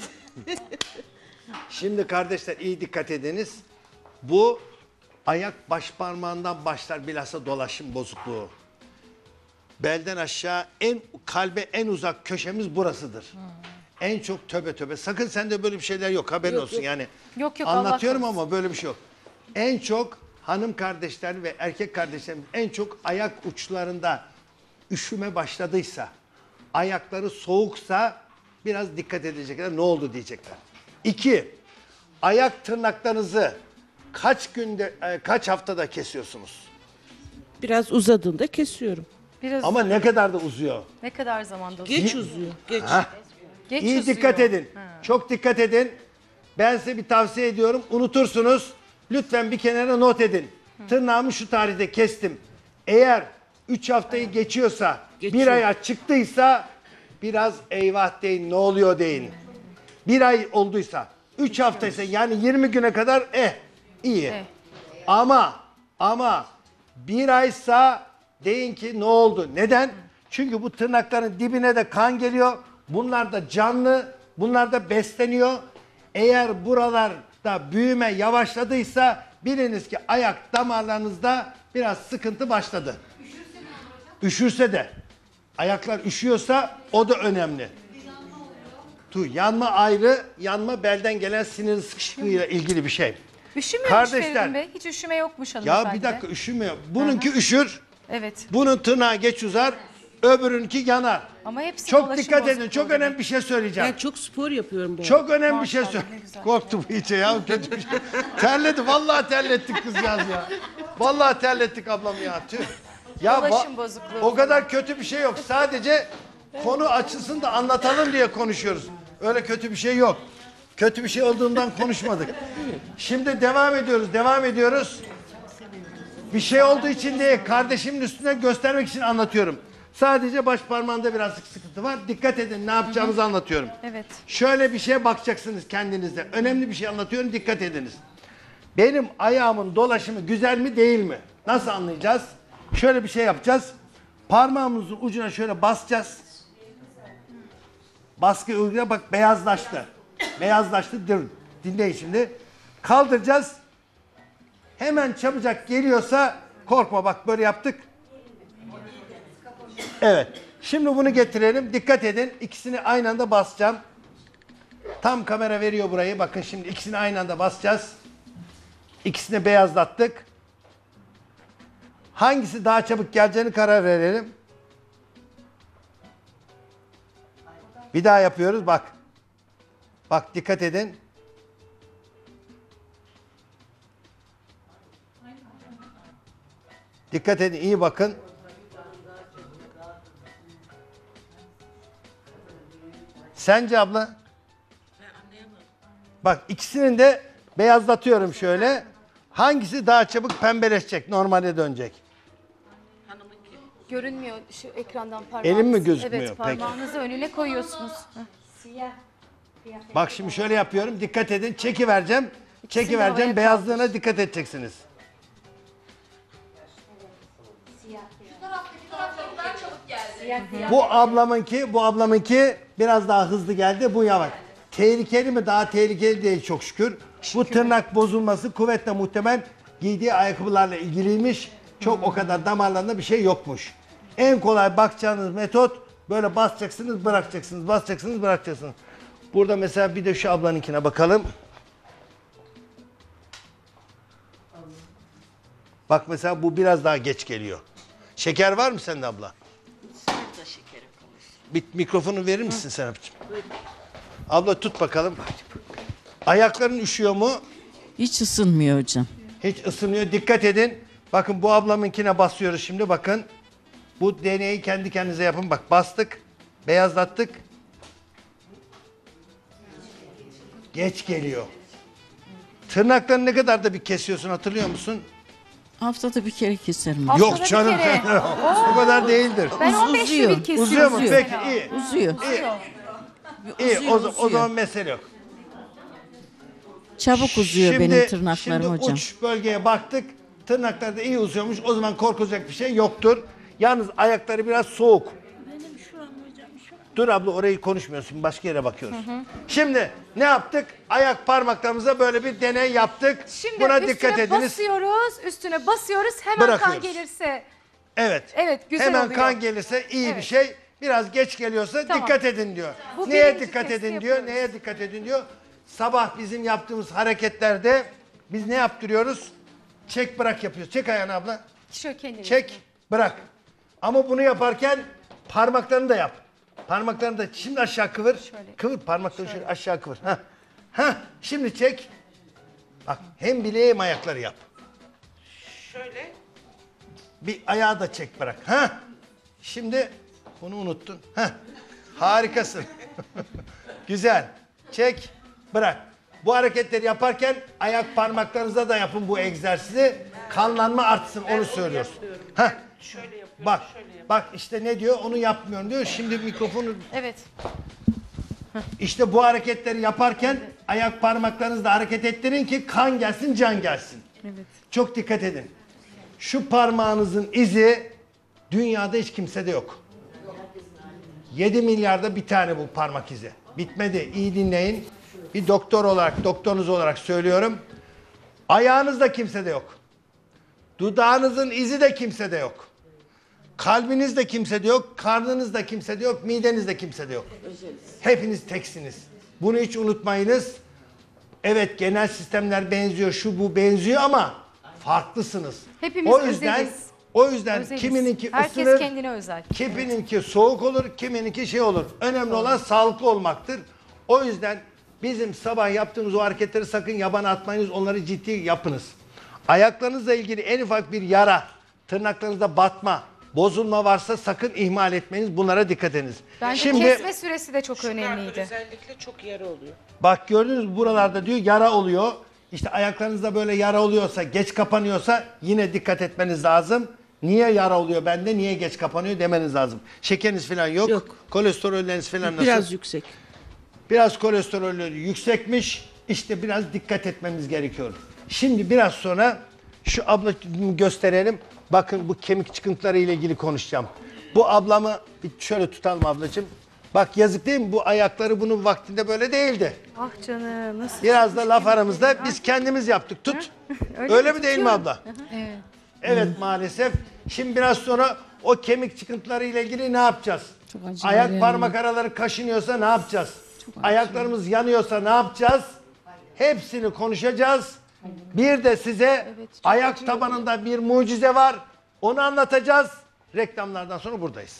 Şimdi kardeşler iyi dikkat ediniz. Bu ayak baş parmağından başlar bilhassa dolaşım bozukluğu. Belden aşağı en kalbe en uzak köşemiz burasıdır. En çok töbe töbe. Sakın sende böyle bir şeyler yok haberin olsun yani.
Yok, yok, Allah
Anlatıyorum
korusun.
ama böyle bir şey yok. En çok hanım kardeşler ve erkek kardeşlerim en çok ayak uçlarında üşüme başladıysa, ayakları soğuksa biraz dikkat edecekler. Ne oldu diyecekler. İki, ayak tırnaklarınızı kaç günde, e, kaç haftada kesiyorsunuz?
Biraz uzadığında kesiyorum.
Biraz
Ama ne kadar da uzuyor.
ne kadar zamanda
Geç uzuyor. Geç.
Geç
İyi
uzuyor.
dikkat edin.
Ha.
Çok dikkat edin. Ben size bir tavsiye ediyorum. Unutursunuz. Lütfen bir kenara not edin. Tırnağımı şu tarihte kestim. Eğer üç haftayı geçiyorsa,
Geçiyor.
bir aya çıktıysa biraz eyvah deyin, ne oluyor deyin. Bir ay olduysa, üç haftaysa yani yirmi güne kadar eh iyi.
Eh.
Ama ama bir aysa deyin ki ne oldu? Neden? Çünkü bu tırnakların dibine de kan geliyor. Bunlar da canlı, bunlar da besleniyor. Eğer buralarda büyüme yavaşladıysa biliniz ki ayak damarlarınızda biraz sıkıntı başladı. Üşürse de. Ayaklar üşüyorsa o da önemli. Tu, yanma ayrı, yanma belden gelen sinir sıkışıklığıyla ilgili bir şey.
Üşümüyormuş
Kardeşler.
Feridun Bey. Hiç üşüme yokmuş hanımefendi.
Ya bir dakika üşümüyor. Bununki üşür,
Evet.
bunun tırnağı geç uzar, öbürünki yanar.
Ama hepsi
Çok
dolaşım
dikkat edin.
bozukluğu
Çok
demek.
önemli bir şey söyleyeceğim.
Ben çok spor yapıyorum bu arada.
Çok önemli bir şey
Maşallah,
söyle.
ne güzel.
Korktu bu iyice ya. Kötü bir şey. Terledi. Vallahi terlettik kızcağız ya. Vallahi terlettik ablam ya. Tüh. Ya
Dolaşım
va-
bozukluğu.
o kadar kötü bir şey yok. Sadece konu açılsın da anlatalım diye konuşuyoruz. Öyle kötü bir şey yok. Kötü bir şey olduğundan konuşmadık. Şimdi devam ediyoruz. Devam ediyoruz. Bir şey olduğu için değil, kardeşimin üstüne göstermek için anlatıyorum. Sadece baş parmağında birazcık sıkıntı var. Dikkat edin, ne yapacağımızı anlatıyorum.
Evet.
Şöyle bir şeye bakacaksınız kendinizde. Önemli bir şey anlatıyorum, dikkat ediniz. Benim ayağımın dolaşımı güzel mi değil mi? Nasıl anlayacağız? Şöyle bir şey yapacağız. Parmağımızın ucuna şöyle basacağız. Baskı uygula, bak beyazlaştı. Beyazlaştı, dur. Dinleyin şimdi. Kaldıracağız. Hemen çabucak geliyorsa korkma, bak böyle yaptık. Evet. Şimdi bunu getirelim. Dikkat edin. İkisini aynı anda basacağım. Tam kamera veriyor burayı. Bakın şimdi ikisini aynı anda basacağız. İkisini beyazlattık. Hangisi daha çabuk geleceğini karar verelim. Bir daha yapıyoruz. Bak. Bak dikkat edin. Dikkat edin. İyi bakın. Sence abla? Bak ikisinin de beyazlatıyorum şöyle. Hangisi daha çabuk pembeleşecek, normale dönecek?
Hanımınki.
Görünmüyor şu ekrandan parmağınız.
Elim mi gözükmüyor?
Evet,
Peki.
parmağınızı önüne koyuyorsunuz. Heh.
Bak şimdi şöyle yapıyorum. Dikkat edin. Çeki vereceğim. Çeki
İkisini de
vereceğim.
havaya
Beyazlığına
kaldır.
dikkat edeceksiniz. Bu ablamınki, bu ablamınki biraz daha hızlı geldi. Bu yavaş. Tehlikeli mi? Daha tehlikeli değil çok şükür. Bu tırnak bozulması kuvvetle muhtemel giydiği ayakkabılarla ilgiliymiş. Çok o kadar damarlarında bir şey yokmuş. En kolay bakacağınız metot böyle basacaksınız, bırakacaksınız, basacaksınız, bırakacaksınız. Burada mesela bir de şu ablanınkine bakalım. Bak mesela bu biraz daha geç geliyor. Şeker var mı sende abla? Bir mikrofonu verir misin sen abicim? Abla tut bakalım. Ayakların üşüyor mu?
Hiç ısınmıyor hocam.
Hiç ısınıyor. Dikkat edin. Bakın bu ablamınkine basıyoruz şimdi. Bakın. Bu deneyi kendi kendinize yapın. Bak bastık. Beyazlattık. Geç geliyor. Tırnaklarını ne kadar da bir kesiyorsun hatırlıyor musun?
Haftada bir kere keserim.
Haftada
Yok
bir
canım.
kere.
O kadar değildir.
Ben
Uz-
on beşte
uzuyor.
bir kesiyorum.
Uzuyor mu?
mesela.
Peki iyi.
Uzuyor.
İyi.
Uzuyor,
O, o
uzuyor.
zaman mesele yok.
Çabuk uzuyor
Şimdi-
benim tırnaklarım
şimdi
hocam.
uç bölgeye baktık. Tırnaklar da iyi uzuyormuş. O zaman korkulacak bir şey yoktur. Yalnız ayakları biraz soğuk. Dur abla orayı konuşmuyorsun. Başka yere bakıyoruz. Şimdi ne yaptık? Ayak parmaklarımıza böyle bir deney yaptık.
Şimdi
Buna
üstüne
dikkat ediniz.
basıyoruz, üstüne basıyoruz. Hemen
Bırakıyoruz.
kan gelirse.
Evet.
Evet, güzel
Hemen
oluyor.
kan gelirse iyi bir
Evet.
şey. Biraz geç geliyorsa
Tamam.
dikkat edin diyor.
Bu
Neye
birinci
dikkat
testi
edin diyor?
yapıyoruz.
Neye dikkat edin diyor? Sabah bizim yaptığımız hareketlerde biz ne yaptırıyoruz? Çek bırak yapıyoruz. Çek ayağını abla.
Şöyle kendini.
Çek, bırak. Ama bunu yaparken parmaklarını da yap. Parmaklarını da şimdi aşağı kıvır.
Şöyle.
Kıvır parmaklarını şöyle aşağı kıvır. Heh. Heh. Şimdi çek. Bak hem bileği hem ayakları yap.
Şöyle.
Bir ayağı da çek bırak. Heh. Şimdi bunu unuttun. Heh. Harikasın. Güzel. Çek, bırak. Bu hareketleri yaparken ayak parmaklarınıza da yapın bu egzersizi. Kanlanma artsın onu söylüyoruz. Heh.
Şöyle yapıyorum.
Bak,
Şöyle yapıyorum.
bak işte ne diyor onu yapmıyorum diyor. Şimdi mikrofonu
Evet.
işte bu hareketleri yaparken ayak parmaklarınızla hareket ettirin ki kan gelsin, can gelsin.
Evet.
Çok dikkat edin. Şu parmağınızın izi dünyada hiç kimsede yok. yedi milyarda bir tane bu parmak izi. Bitmedi. İyi dinleyin. Bir doktor olarak, doktorunuz olarak söylüyorum. Ayağınızda kimsede yok. Dudağınızın izi de kimsede yok. Kalbinizde kimsede yok, karnınızda kimsede yok, midenizde kimsede yok. Hepiniz teksiniz. Bunu hiç unutmayınız. Evet genel sistemler benziyor, şu bu benziyor ama farklısınız.
Hepimiz
o yüzden,
özeliz.
O yüzden
Özeliz.
kimininki
Herkes
ısınır,
kendine özel.
kimininki soğuk olur, kimininki şey olur. Önemli olan sağlıklı olmaktır. O yüzden bizim sabah yaptığımız o hareketleri sakın yabana atmayınız, onları ciddi yapınız. Ayaklarınızla ilgili en ufak bir yara, tırnaklarınızda batma, bozulma varsa sakın ihmal etmeyiniz. Bunlara dikkat ediniz.
Bence
Şimdi
kesme süresi de çok
Şunlarda
önemliydi.
özellikle çok yara oluyor.
bak gördünüz mü buralarda diyor yara oluyor. İşte ayaklarınızda böyle yara oluyorsa, geç kapanıyorsa yine dikkat etmeniz lazım. Niye yara oluyor bende, niye geç kapanıyor demeniz lazım. Şekeriniz falan yok.
Yok.
Kolesterolleriniz falan nasıl?
Biraz yüksek.
Biraz kolesterolleri yüksekmiş. İşte biraz dikkat etmemiz gerekiyor. Şimdi biraz sonra şu abla gösterelim. Bakın bu kemik çıkıntıları ile ilgili konuşacağım. Bu ablamı bir şöyle tutalım ablacığım. Bak yazık değil mi? Bu ayakları bunun vaktinde böyle değildi.
Ah canım nasıl?
Biraz da laf aramızda biz kendimiz yaptık. Tut.
Öyle
Öyle
mi
mi değil mi
tutuyorum?
abla?
Evet.
Evet maalesef. Şimdi biraz sonra o kemik çıkıntıları ile ilgili ne yapacağız?
Çok acı
Ayak
yani.
parmak araları kaşınıyorsa ne yapacağız? Ayaklarımız yanıyorsa ne yapacağız? Hepsini konuşacağız. Bir de size
Evet, çok
ayak
acıyor.
tabanında bir mucize var. Onu anlatacağız. Reklamlardan sonra buradayız.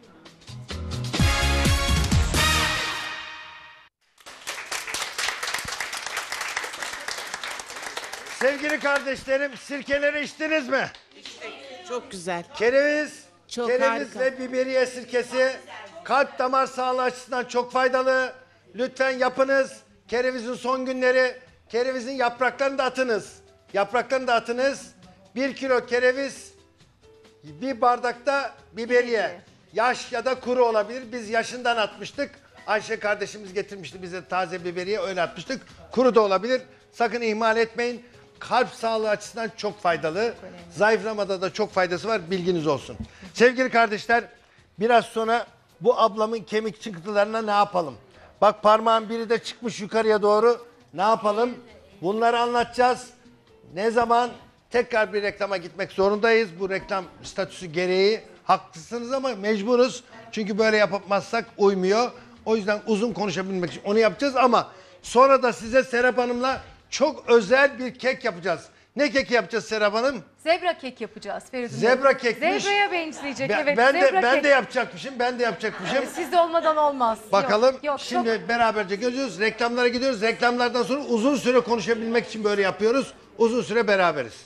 Sevgili kardeşlerim, sirkeleri içtiniz mi?
Çok güzel.
Kereviz,
Çok
kereviz
harika.
ve biberiye sirkesi kalp damar sağlığı açısından çok faydalı. Lütfen yapınız. Kerevizin son günleri, kerevizin yapraklarını da atınız. Yapraklarını da atınız. Bir kilo kereviz Bir bardakta biberiye. Yaş ya da kuru olabilir. Biz yaşından atmıştık. Ayşe kardeşimiz getirmişti bize taze biberiye, öyle atmıştık. Kuru da olabilir. Sakın ihmal etmeyin. Kalp sağlığı açısından çok faydalı. Zayıflamada da çok faydası var. Bilginiz olsun. Sevgili kardeşler, biraz sonra bu ablamın kemik çıkıntılarına ne yapalım? Bak parmağın biri de çıkmış yukarıya doğru. Ne yapalım? Bunları anlatacağız. Ne zaman? Tekrar bir reklama gitmek zorundayız. Bu reklam statüsü gereği. Haklısınız ama mecburuz. Çünkü böyle yapamazsak uymuyor. O yüzden uzun konuşabilmek için onu yapacağız ama sonra da size Serap Hanım'la çok özel bir kek yapacağız. Ne keki yapacağız Serap Hanım?
Zebra kek yapacağız Feridun Bey.
Zebra kekmiş.
Zebraya benzeyecek,
Ben,
evet.
ben de
zebra
ben
kek.
de yapacakmışım. Ben de yapacakmışım.
Sizde olmadan olmaz.
Bakalım.
Yok, yok,
Şimdi
çok-
beraberce görüyoruz. Reklamlara gidiyoruz. Reklamlardan sonra uzun süre konuşabilmek için böyle yapıyoruz. Uzun süre beraberiz.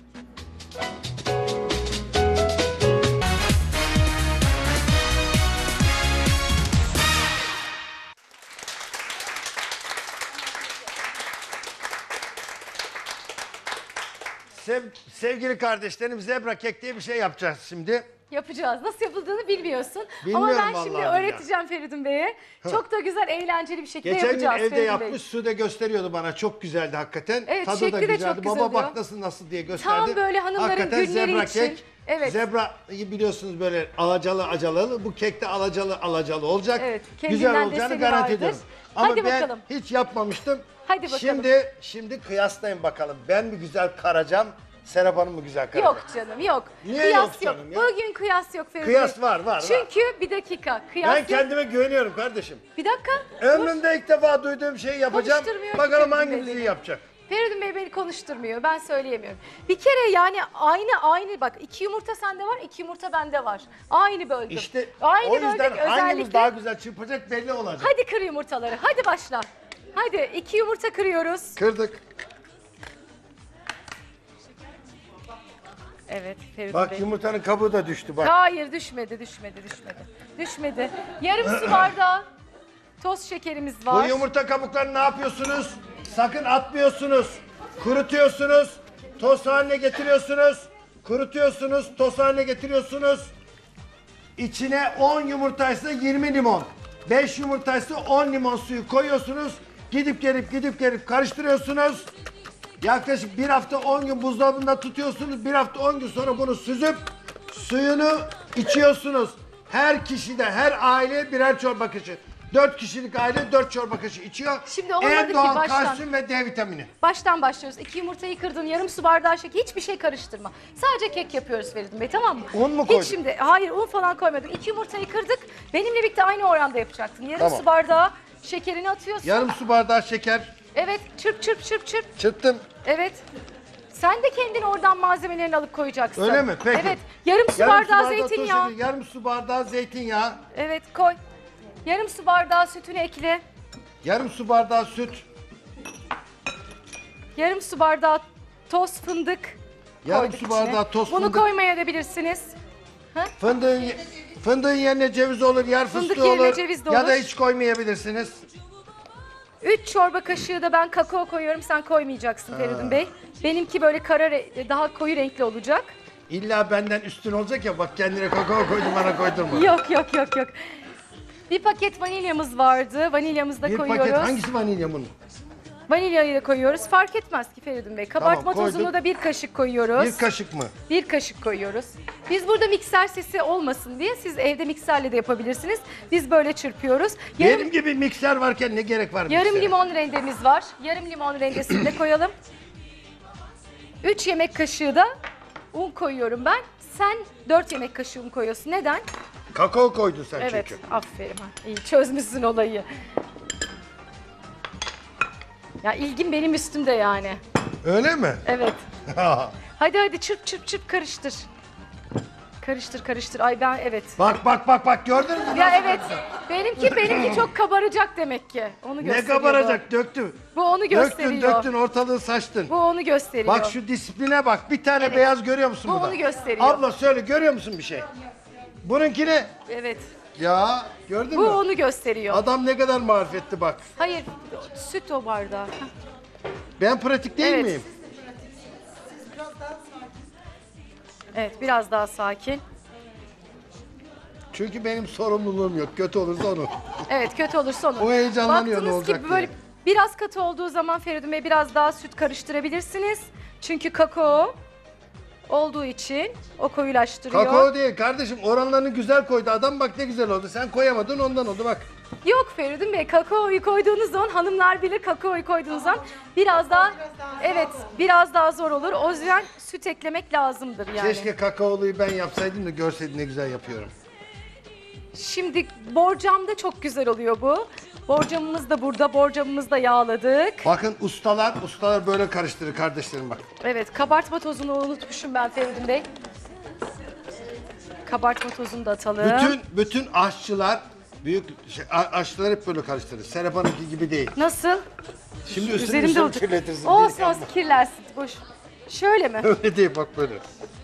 Sev, sevgili kardeşlerim, zebra kek diye bir şey yapacağız şimdi.
Yapacağız. Nasıl yapıldığını bilmiyorsun.
Bilmiyorum
Ama ben şimdi
vallahi
öğreteceğim Feridun Bey'e. Çok da güzel, eğlenceli bir şekilde
Geçen gün
yapacağız
evde
Feridun Bey.
yapmış, Sude gösteriyordu bana. Çok güzeldi hakikaten.
Evet,
Tadı
şekli
da
de
güzeldi.
çok güzel
Baba bak
oluyor.
nasıl nasıl diye gösterdi.
Tam böyle hanımların
hakikaten
günleri
zebra
için.
kek.
Evet.
Zebra'yı biliyorsunuz böyle alacalı acalalı. Bu kek de alacalı alacalı olacak.
Evet,
Güzel
kendinden
olacağını
deseni
garanti
vardır.
ediyorum. Ama
Hadi
ben
bakalım.
hiç yapmamıştım.
Hadi bakalım.
Şimdi şimdi kıyaslayın bakalım. Ben mi güzel karacağım? Serap Hanım mı güzel karacağım?
Yok canım, yok.
Niye
kıyas
yok canım ya?
Bugün kıyas yok Feridun
Kıyas
Bey.
var, var, var.
Çünkü bir dakika, kıyas
Ben
yok.
kendime güveniyorum kardeşim.
Bir dakika. dur.
Ömrümde ilk defa duyduğum şeyi yapacağım.
Konuşturmuyor ki
Bakalım
Feridun Bey
hangimizi
beni.
yapacak.
Feridun Bey beni konuşturmuyor. Ben söyleyemiyorum. Bir kere yani aynı aynı bak iki yumurta sende var, iki yumurta bende var. Aynı böldüm.
İşte
aynı
o yüzden
böldük
hangimiz
özellikle.
daha güzel çırpacak belli olacak.
Hadi kır yumurtaları. Hadi başla. Hadi iki yumurta kırıyoruz.
Kırdık.
Evet Feridun
Bak
Bey.
yumurtanın kabuğu da düştü bak.
Hayır düşmedi, düşmedi, düşmedi. Düşmedi. Yarım su bardağı toz şekerimiz var.
Bu yumurta kabuklarını ne yapıyorsunuz? Sakın atmıyorsunuz. Kurutuyorsunuz. Toz haline getiriyorsunuz. Kurutuyorsunuz. Toz haline getiriyorsunuz. İçine on yumurtaysa yirmi limon. beş yumurtaysa on limon suyu koyuyorsunuz. Gidip gelip gidip gelip karıştırıyorsunuz. Yaklaşık bir hafta on gün buzdolabında tutuyorsunuz. Bir hafta on gün sonra bunu süzüp suyunu içiyorsunuz. Her kişi de her aile birer çorba kaşığı. Dört kişilik aile dört çorba kaşığı içiyor.
Şimdi olmadı
en
ki
doğal
baştan.
kalsiyum ve D vitamini.
Baştan başlıyoruz. İki yumurtayı kırdın, yarım su bardağı şeker, hiçbir şey karıştırma. Sadece kek yapıyoruz Feridun Bey, tamam mı?
Un mu
Hiç
koydun?
şimdi, hayır un falan koymadık. İki yumurtayı kırdık, benimle birlikte aynı oranda yapacaksın. Yarım
Tamam.
su bardağı şekerini atıyorsun.
Yarım su bardağı şeker.
Evet, çırp çırp çırp çırp.
Çırptım.
Evet. Sen de kendin oradan malzemelerini alıp koyacaksın.
Öyle mi? Peki.
Evet. Yarım su
Yarım
bardağı
toz
zeytinyağı.
şeker, yarım su bardağı zeytinyağı.
Evet, koy. Yarım su bardağı sütünü ekle.
Yarım su bardağı süt.
Yarım su bardağı toz fındık.
Yarım
koyduk
su
içine.
bardağı toz
Bunu
fındık.
koymayabilirsiniz.
Fındığın, fındığın yerine ceviz olur, yer
Fındık
fıstığı
yerine
olur.
ceviz de
Ya
olur.
da hiç koymayabilirsiniz.
üç çorba kaşığı da ben kakao koyuyorum. Sen koymayacaksın Feridun Bey. Benimki böyle kara re- daha koyu renkli olacak.
İlla benden üstün olacak ya, bak kendine kakao koydum bana koydurma.
Yok yok yok yok. Bir paket vanilyamız vardı. Vanilyamızı da
Bir
koyuyoruz.
paket hangisi vanilya bunun?
Vanilyayı da koyuyoruz. Fark etmez ki Feridun Bey. Kabartma
Tamam, koyduk.
tozunu da bir kaşık koyuyoruz.
Bir kaşık mı?
Bir kaşık koyuyoruz. Biz burada mikser sesi olmasın diye siz evde mikserle de yapabilirsiniz. Biz böyle çırpıyoruz. Yarım,
Benim gibi mikser varken ne gerek var
yarım
miksere?
limon rendemiz var. Yarım limon rendesini de koyalım. üç yemek kaşığı da un koyuyorum ben. Sen dört yemek kaşığı un koyuyorsun. Neden?
Kakao koydun sen
Evet,
çünkü.
aferin. Ha. İyi çözmüşsün olayı. Ya ilgim benim üstümde yani.
Öyle mi?
Evet. Hadi hadi çırp çırp çırp karıştır. Karıştır karıştır. Ay ben evet.
Bak bak bak bak gördün mü?
Ya
Nasıl
evet.
karıştı?
Benimki benimki çok kabaracak demek ki. Onu
Ne
gösteriyor.
kabaracak, döktü.
Bu, bu onu gösteriyor.
Döktün döktün ortalığı saçtın.
Bu onu gösteriyor.
Bak şu disipline bak. Bir tane
Evet.
beyaz görüyor musun
Bu
burada?
onu gösteriyor.
Abla söyle, görüyor musun bir şey? Bununki ne?
Evet.
Ya gördün
Bu
mü?
onu gösteriyor.
Adam ne kadar marifetli bak.
Hayır, süt o bardağı.
Ben pratik değil
Evet.
miyim?
Evet, biraz daha sakin.
Çünkü benim sorumluluğum yok. Kötü olursa onu.
Evet, kötü olursa onu.
O heyecanlanıyor, ne
Baktınız
olacak
ki böyle
diye.
biraz katı olduğu zaman Feridun Bey biraz daha süt karıştırabilirsiniz. Çünkü kakao olduğu için o koyulaştırıyor.
Kakao değil kardeşim. Oranlarını güzel koydu. Adam bak ne güzel oldu. Sen koyamadın ondan oldu bak.
Yok Feridun Bey, kakaoyu koyduğunuz zaman hanımlar bilir, kakaoyu koyduğunuz zaman biraz daha evet biraz daha zor olur. O yüzden süt eklemek lazımdır yani.
Keşke kakaoluyu ben yapsaydım da görseydin ne güzel yapıyorum.
Şimdi borcamda çok güzel oluyor bu. Borcamımız da burada, borcamımızı da yağladık.
Bakın ustalar, ustalar böyle karıştırır kardeşlerim bak.
Evet, kabartma tozunu unutmuşum ben Feridun Bey. Kabartma tozunu da atalım.
Bütün bütün aşçılar, büyük şey, a- aşçılar hep böyle karıştırır. Serap Hanım'ki gibi değil.
Nasıl?
Şimdi üstünü
Üzerimde
üstünü
olacak.
kirletirsin.
Olsun
diye.
olsun, kirlensin. Boş. Şöyle mi?
Öyle değil bak böyle.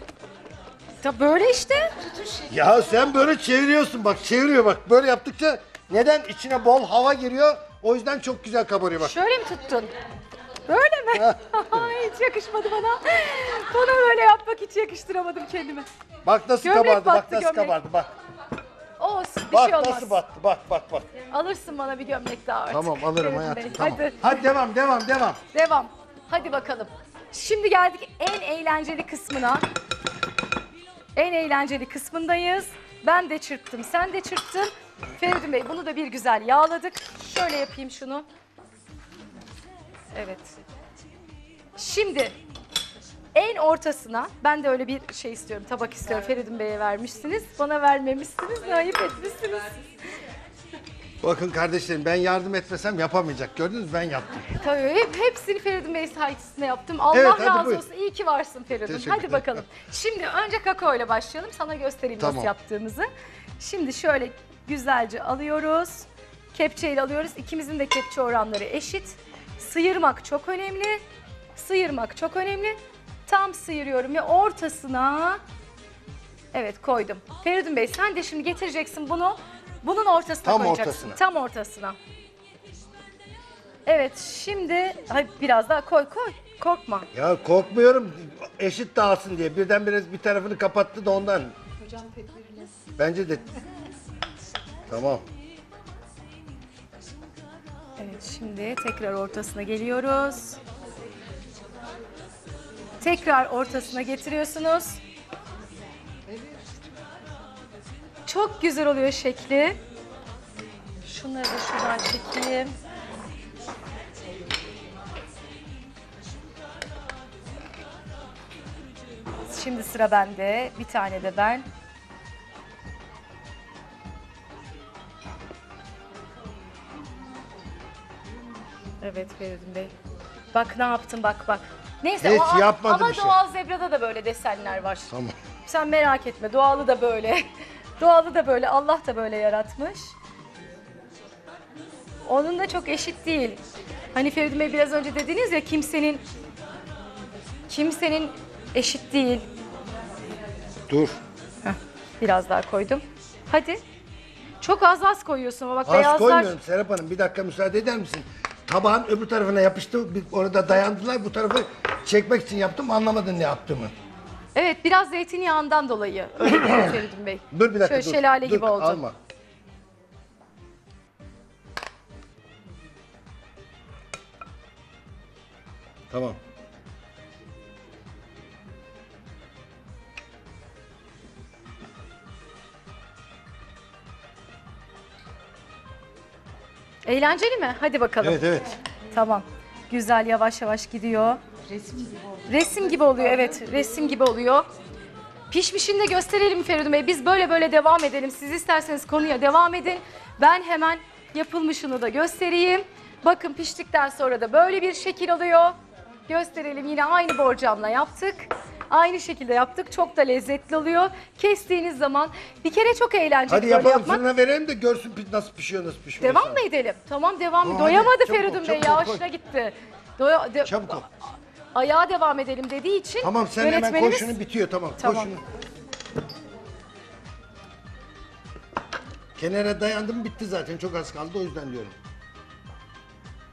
Ya böyle işte.
Ya sen böyle çeviriyorsun bak çeviriyor bak. Böyle yaptıkça neden içine bol hava giriyor? O yüzden çok güzel kabarıyor bak.
Şöyle mi tuttun? Böyle mi? Ay, hiç yakışmadı bana. Bana böyle yapmak hiç yakıştıramadım kendime.
Bak nasıl
Gömlek
kabardı bak
battı,
nasıl
gömlek.
kabardı bak.
Olsun, bir
Bak
şey olmaz.
nasıl battı bak bak bak.
Alırsın bana bir gömlek daha artık.
Tamam alırım
Feridun
hayatım
Bey.
tamam.
Hadi.
Hadi devam devam devam.
Devam. Hadi bakalım. Şimdi geldik en eğlenceli kısmına. En eğlenceli kısmındayız. Ben de çırptım, sen de çırptın. Feridun Bey bunu da bir güzel yağladık. Şöyle yapayım şunu. Evet. Şimdi en ortasına ben de öyle bir şey istiyorum, tabak istiyorum. Feridun Bey'e vermişsiniz, bana vermemişsiniz. Ayıp etmişsiniz.
Bakın kardeşlerim ben yardım etmesem yapamayacak. Gördünüz mü ben yaptım.
Tabii hep, hepsini Feridun Bey sayesinde yaptım. Allah
Evet, hadi
razı
buyur.
olsun. İyi ki varsın Feridun.
Teşekkür
Hadi
ederim.
bakalım. Şimdi önce kakao ile başlayalım. Sana göstereyim
Tamam.
nasıl yaptığımızı. Şimdi şöyle güzelce alıyoruz. Kepçeyle alıyoruz. İkimizin de kepçe oranları eşit. Sıyırmak çok önemli. Sıyırmak çok önemli. Tam sıyırıyorum ve ortasına evet koydum. Feridun Bey sen de şimdi getireceksin bunu. Bunun ortasına
Tam
koyacaksın.
ortasına.
Tam ortasına. Evet şimdi ay, biraz daha koy koy. Korkma.
Ya korkmuyorum eşit dağılsın diye. Birdenbire bir tarafını kapattı da ondan.
Hocam tedbirli.
Bence de. Tamam.
Evet şimdi tekrar ortasına geliyoruz. Tekrar ortasına getiriyorsunuz. Çok güzel oluyor şekli. Şunları da şuradan çekeyim. Şimdi sıra bende. Bir tane de ben. Evet Feridun Bey. Bak ne yaptım bak bak. Neyse
Hiç
o,
yapmadım
ama
bir şey.
doğal zebrada da böyle desenler var.
Tamam.
Sen merak etme doğalı da böyle. Doğalı da böyle Allah da böyle yaratmış. Onun da çok eşit değil. Hani Feridun Bey biraz önce dediniz ya kimsenin kimsenin eşit değil.
Dur.
Heh, biraz daha koydum. Hadi. Çok az az koyuyorsun ama bak
Az
beyazlar.
koymuyorum Serap Hanım. Bir dakika müsaade eder misin? Tabağın öbür tarafına yapıştı. Bir- Orada dayandılar. Bu tarafı çekmek için yaptım. Anlamadın ne yaptığımı.
Evet biraz zeytinyağından dolayı öyle oldu Feridun Bey.
Dur bir dakika
Şöyle
dur.
şelale
Dur,
gibi oldu.
Alma. Tamam.
Eğlenceli mi? Hadi bakalım.
Evet evet.
Tamam. Güzel yavaş yavaş gidiyor. Resim gibi oluyor. Resim gibi oluyor evet. Resim gibi oluyor. Pişmişini de gösterelim Feridun Bey. Biz böyle böyle devam edelim. Siz isterseniz konuya devam edin. Ben hemen yapılmışını da göstereyim. Bakın piştikten sonra da böyle bir şekil alıyor. Gösterelim yine aynı borcamla yaptık. Aynı şekilde yaptık. Çok da lezzetli oluyor. Kestiğiniz zaman bir kere çok eğlenceli
Hadi
böyle
yapalım
yapmak.
fırına verelim de görsün pi- nasıl pişiyor nasıl pişmiyor.
Devam mı edelim? Tamam devam.
Aa,
Doyamadı
hadi, çabuk
Feridun
ol,
Bey.
çabuk ol,
Yavaşına
koy.
gitti. Doya, de-
Çabuk ol.
Ayağa devam edelim dediği için
Tamam sen hemen koy
yönetmenimiz-
şunu bitiyor tamam.
Tamam.
Koy şunu. Kenara dayandım bitti zaten çok az kaldı o yüzden diyorum.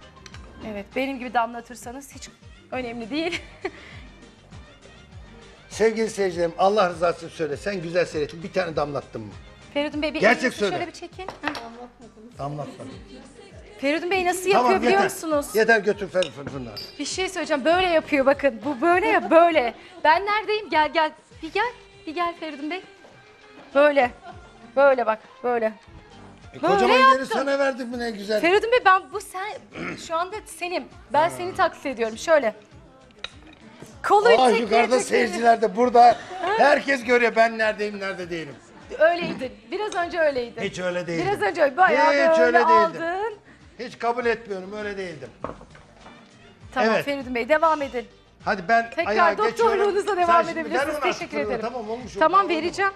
Evet benim gibi damlatırsanız hiç önemli değil.
Sevgili seyircilerim, Allah rızası için söyle. Sen güzel seyrettin. Bir tane damlattın mı?
Feridun Bey bir
Gerçek
elinizi
söyle.
şöyle bir çekin. Heh.
Damlatmadım.
Feridun Bey nasıl yapıyor
Tamam,
biliyor
yeter.
musunuz?
Yeter, götür Fer fırına.
Bir şey söyleyeceğim. Böyle yapıyor bakın. Bu böyle ya böyle. Ben neredeyim? Gel gel. Bir gel. Bir gel Feridun Bey. Böyle. Böyle bak. Böyle.
E,
Böyle
kocaman
yaptım.
yeri sana verdik mi, ne güzel.
Feridun Bey ben bu sen şu anda senim. Ben seni taklit ediyorum. Şöyle. Kolu
Aa,
çekmeye
yukarıda
çekmeye.
seyirciler de burada. Herkes görüyor ben neredeyim, nerede değilim.
Öyleydin. Biraz önce öyleydin.
Hiç öyle değildim.
Biraz önce öyle. Bayağı
Hiç
böyle
öyle değildim.
aldın.
Hiç kabul etmiyorum, öyle değildim.
Tamam
Evet.
Feridun Bey devam edin.
Hadi ben ayağa
Tekrar
geçiyorum.
doktorluğunuza
Sen
devam
şimdi
edebilirsiniz.
ver onu artık
Teşekkür
fırına.
ederim.
Tamam, olmuş o.
Tamam
Oldu.
vereceğim.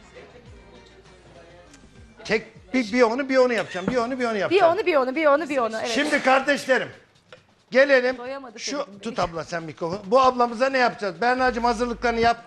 Tek bir, bir onu bir onu yapacağım. Bir onu bir onu
Bir
yapacağım.
onu bir onu bir onu bir onu. Evet.
Şimdi kardeşlerim, gelelim.
Doyamadı
Şu
Feridun Bey.
tut abla sen mikrofonu. Bu ablamıza ne yapacağız? Berna'cığım hazırlıklarını yap.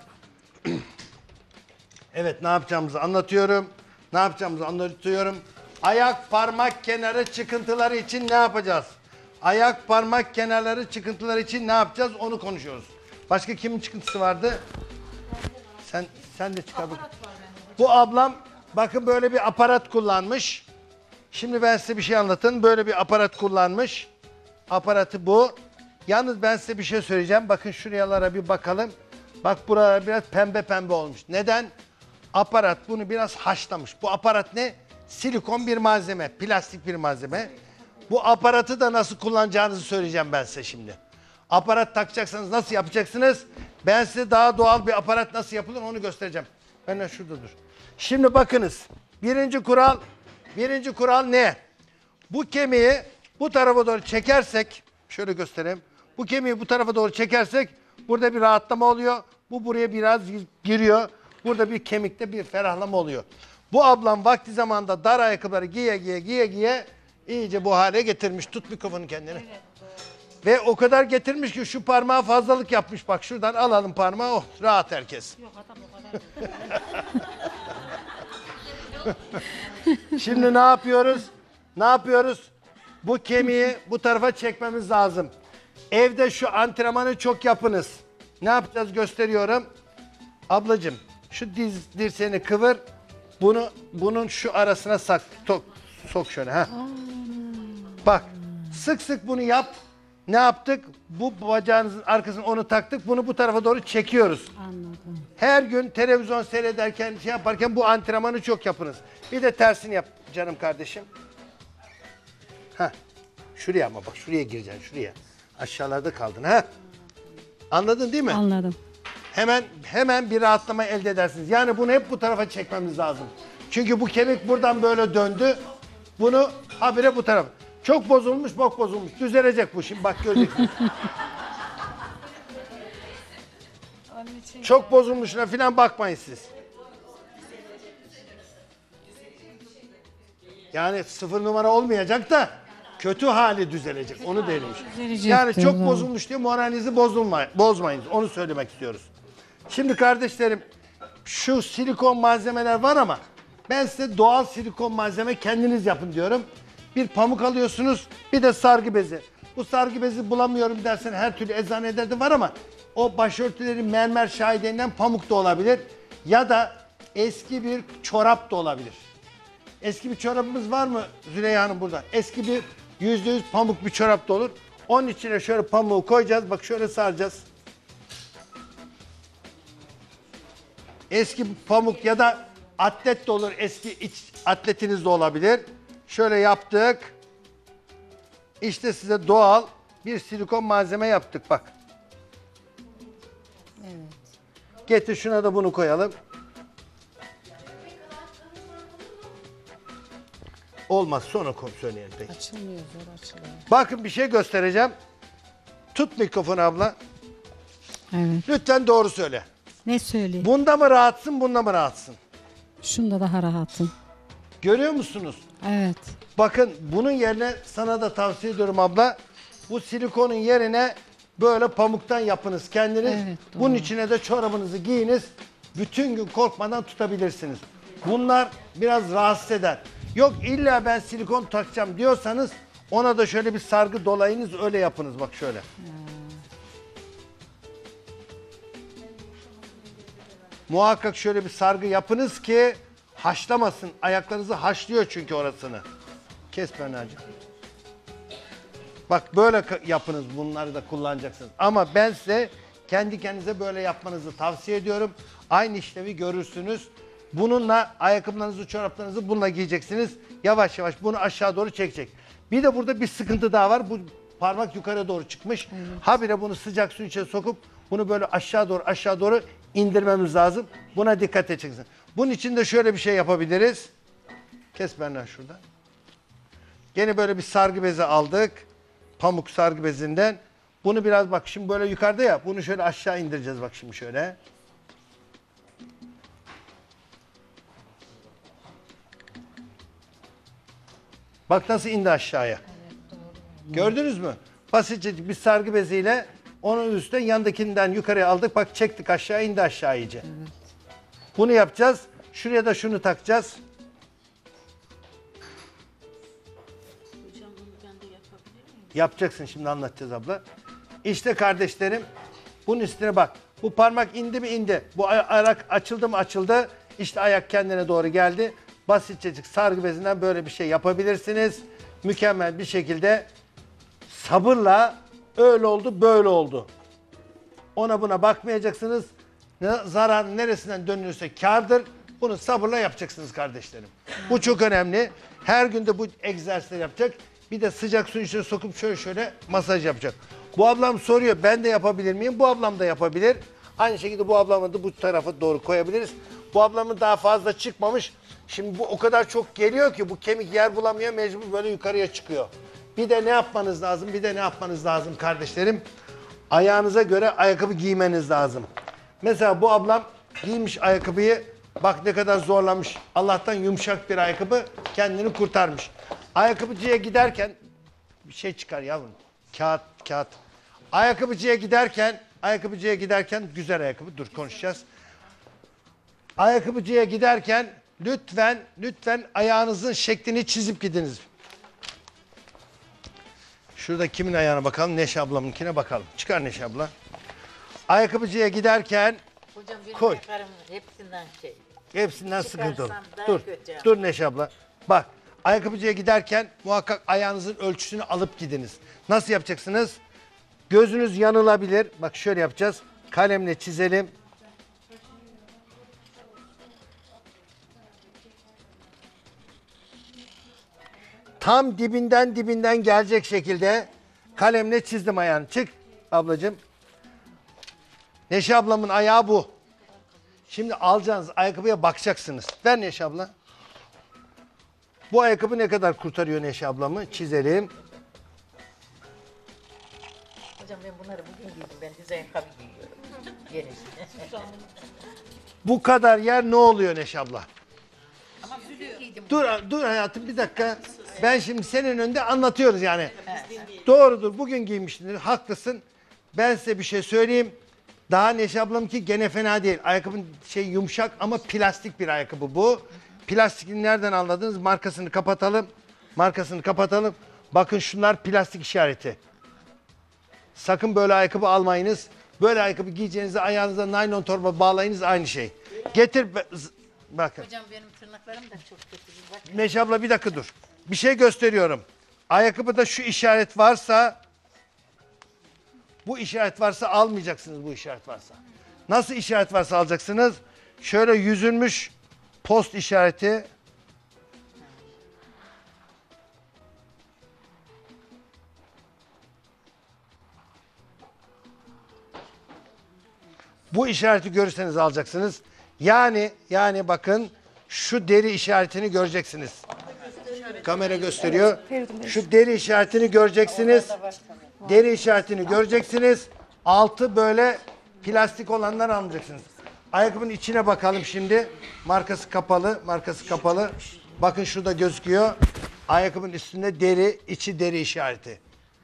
Evet, ne yapacağımızı anlatıyorum. Ne yapacağımızı anlatıyorum. Ayak parmak kenarı çıkıntıları için ne yapacağız? Ayak parmak kenarları çıkıntıları için ne yapacağız? Onu konuşuyoruz. Başka kimin çıkıntısı vardı? Sen sen de çıkar bak. Bu ablam bakın böyle bir aparat kullanmış. Şimdi ben size bir şey anlatın. Böyle bir aparat kullanmış. Aparatı bu. Yalnız ben size bir şey söyleyeceğim. Bakın şuralara bir bakalım. Bak buralar biraz pembe pembe olmuş. Neden? Aparat bunu biraz haşlamış. Bu aparat ne? Silikon bir malzeme, plastik bir malzeme. Bu aparatı da nasıl kullanacağınızı söyleyeceğim ben size şimdi. Aparat takacaksanız nasıl yapacaksınız? Ben size daha doğal bir aparat nasıl yapılır onu göstereceğim. Ben de şurada dur. Şimdi bakınız. Birinci kural, birinci kural ne? Bu kemiği bu tarafa doğru çekersek, şöyle göstereyim. Bu kemiği bu tarafa doğru çekersek burada bir rahatlama oluyor. Bu buraya biraz giriyor. Burada bir kemikte bir ferahlama oluyor. Bu ablam vakti zamanında dar ayakkabıları giye giye giye giye iyice bu hale getirmiş. Tut mikrofonu kendine. Evet. Ve o kadar getirmiş ki şu parmağı fazlalık yapmış. Bak şuradan alalım parmağı. Oh, rahat herkes. Yok adam o kadar. Şimdi ne yapıyoruz? Ne yapıyoruz? Bu kemiği bu tarafa çekmemiz lazım. Evde şu antrenmanı çok yapınız. Ne yapacağız gösteriyorum. Ablacığım şu diz dirseğini kıvır. Bunu bunun şu arasına sak, tok, sok şöyle ha. Bak sık sık bunu yap. Ne yaptık? Bu bacağınızın arkasına onu taktık. Bunu bu tarafa doğru çekiyoruz.
Anladım.
Her gün televizyon seyrederken şey yaparken bu antrenmanı çok yapınız. Bir de tersini yap canım kardeşim. Ha. Şuraya ama bak şuraya gireceksin şuraya. Aşağılarda kaldın ha. Anladın değil mi?
Anladım.
Hemen hemen bir rahatlama elde edersiniz. Yani bunu hep bu tarafa çekmemiz lazım. Çünkü bu kemik buradan böyle döndü. Bunu habire bu tarafa. Çok bozulmuş, bok bozulmuş. Düzelecek bu şimdi bak göreceksiniz. Çok bozulmuşuna falan bakmayın siz. Yani sıfır numara olmayacak da kötü hali düzelecek. Onu denemiş.
Düzelecek
Yani çok
diyorlar.
bozulmuş diye moralinizi bozulma, bozmayın. Onu söylemek istiyoruz. Şimdi kardeşlerim şu silikon malzemeler var ama ben size doğal silikon malzeme kendiniz yapın diyorum. Bir pamuk alıyorsunuz, bir de sargı bezi. Bu sargı bezi bulamıyorum dersen her türlü eczanelerde var ama o başörtülerin mermer şahideninden pamuk da olabilir. Ya da eski bir çorap da olabilir. Eski bir çorabımız var mı Züleyha Hanım burada? Eski bir yüzde yüz pamuk bir çorap da olur. Onun içine şöyle pamuğu koyacağız. Bak şöyle saracağız. Eski pamuk ya da atlet de olur. Eski iç atletiniz de olabilir. Şöyle yaptık. İşte size doğal bir silikon malzeme yaptık bak. Evet. Getir şuna da bunu koyalım. Olmaz sonra söyleyelim peki.
Açılmıyor zor açılıyor.
Bakın bir şey göstereceğim. Tut mikrofonu abla.
Evet.
Lütfen doğru söyle.
Ne söyleyeyim?
Bunda mı rahatsın, bunda mı rahatsın?
Şunda daha rahatım.
Görüyor musunuz?
Evet.
Bakın bunun yerine sana da tavsiye ediyorum abla. Bu silikonun yerine böyle pamuktan yapınız kendiniz.
Evet, doğru.
Bunun içine de çorabınızı giyiniz. Bütün gün korkmadan tutabilirsiniz. Bunlar biraz rahatsız eder. Yok illa ben silikon takacağım diyorsanız ona da şöyle bir sargı dolayınız öyle yapınız bak şöyle. muhakkak şöyle bir sargı yapınız ki haşlamasın. Ayaklarınızı haşlıyor çünkü orasını. Kes Berna'cığım. Bak böyle yapınız, bunları da kullanacaksınız. Ama ben size kendi kendinize böyle yapmanızı tavsiye ediyorum. Aynı işlevi görürsünüz. Bununla ayakkabılarınızı, çoraplarınızı bununla giyeceksiniz. Yavaş yavaş bunu aşağı doğru çekecek. Bir de burada bir sıkıntı daha var. Bu parmak yukarı doğru çıkmış. Evet. Habire bunu sıcak suyun içine sokup bunu böyle aşağı doğru aşağı doğru indirmemiz lazım. Buna dikkat edeceksiniz. Bunun için de şöyle bir şey yapabiliriz. Kes Berna şurada. Gene böyle bir sargı bezi aldık. Pamuk sargı bezinden. Bunu biraz bak şimdi böyle yukarıda ya. Bunu şöyle aşağı indireceğiz bak şimdi şöyle. Bak nasıl indi aşağıya. Evet, doğru. Gördünüz mü? Basitçe bir sargı beziyle onun üstüne yandakinden yukarıya aldık. Bak çektik aşağı, indi aşağı iyice. Evet. Bunu yapacağız. Şuraya da şunu takacağız.
Hocam bunu ben de yapabilir miyim?
Yapacaksın, şimdi anlatacağız abla. İşte kardeşlerim, bunun üstüne bak. Bu parmak indi mi indi. Bu ayak açıldı mı açıldı. İşte ayak kendine doğru geldi. Basitçecik sargı bezinden böyle bir şey yapabilirsiniz. Mükemmel bir şekilde sabırla öyle oldu böyle oldu. Ona buna bakmayacaksınız. Ne, zarar neresinden dönülürse kârdır. Bunu sabırla yapacaksınız kardeşlerim. Bu çok önemli. Her gün de bu egzersizleri yapacak. Bir de sıcak suyun içine sokup şöyle şöyle masaj yapacak. Bu ablam soruyor, ben de yapabilir miyim? Bu ablam da yapabilir. Aynı şekilde bu ablamı da bu tarafa doğru koyabiliriz. Bu ablamın daha fazla çıkmamış. Şimdi bu o kadar çok geliyor ki bu kemik yer bulamıyor, mecbur böyle yukarıya çıkıyor. Bir de ne yapmanız lazım? Bir de ne yapmanız lazım kardeşlerim? Ayağınıza göre ayakkabı giymeniz lazım. Mesela bu ablam giymiş ayakkabıyı, bak ne kadar zorlamış. Allah'tan yumuşak bir ayakkabı kendini kurtarmış. Ayakkabıcıya giderken bir şey çıkar yavrum. Kağıt, kağıt. Ayakkabıcıya giderken, ayakkabıcıya giderken güzel ayakkabı. Dur konuşacağız. Ayakkabıcıya giderken lütfen, lütfen ayağınızın şeklini çizip gidiniz. Şurada kimin ayağına bakalım? Neşe ablamınkine bakalım. Çıkar Neşe abla. Ayakkabıcıya giderken
hocam benim
koy.
ayaklarım hepsinden şey.
Hepsinden sıkıntı olur.
Dur,
kötü. Dur Neşe abla. Bak, ayakkabıcıya giderken muhakkak ayağınızın ölçüsünü alıp gidiniz. Nasıl yapacaksınız? Gözünüz yanılabilir. Bak şöyle yapacağız. Kalemle çizelim. Tam dibinden dibinden gelecek şekilde kalemle çizdim ayağını. Çık ablacığım. Neşe ablamın ayağı bu. Şimdi alacağınız ayakkabıya bakacaksınız. Ver Neşe abla. Bu ayakkabı ne kadar kurtarıyor Neşe ablamı? Çizelim.
Hocam ben bunları bugün giydim. Ben düz ayakkabı giyiyorum. Gerisini.
Bu kadar yer ne oluyor Neşe abla?
Ama bugün giydim.
Dur, dur hayatım bir dakika. Ben şimdi senin önünde anlatıyoruz yani. Evet. Doğrudur, bugün giymişsindir, haklısın. Ben size bir şey söyleyeyim. Daha Neşe ablamınki gene fena değil. Ayakkabın şey yumuşak ama plastik bir ayakkabı bu. Plastikini nereden anladınız? Markasını kapatalım. Markasını kapatalım. Bakın şunlar plastik işareti. Sakın böyle ayakkabı almayınız. Böyle ayakkabı giyeceğinizde ayağınıza naylon torba bağlayınız, aynı şey. Getir. Bakın.
Hocam benim tırnaklarım da çok kötü. Bakın.
Neşe abla bir dakika dur. Bir şey gösteriyorum. Ayakkabıda şu işaret varsa, bu işaret varsa almayacaksınız, bu işaret varsa. Nasıl işaret varsa alacaksınız? Şöyle yüzülmüş post işareti. Bu işareti görürseniz alacaksınız. Yani yani bakın şu deri işaretini göreceksiniz. Kamera gösteriyor. Şu deri işaretini göreceksiniz. Deri işaretini göreceksiniz. Altı böyle plastik olanlar alacaksınız. Ayakkabının içine bakalım şimdi. Markası kapalı, markası kapalı. Bakın şurada gözüküyor. Ayakkabının üstünde deri, içi deri işareti.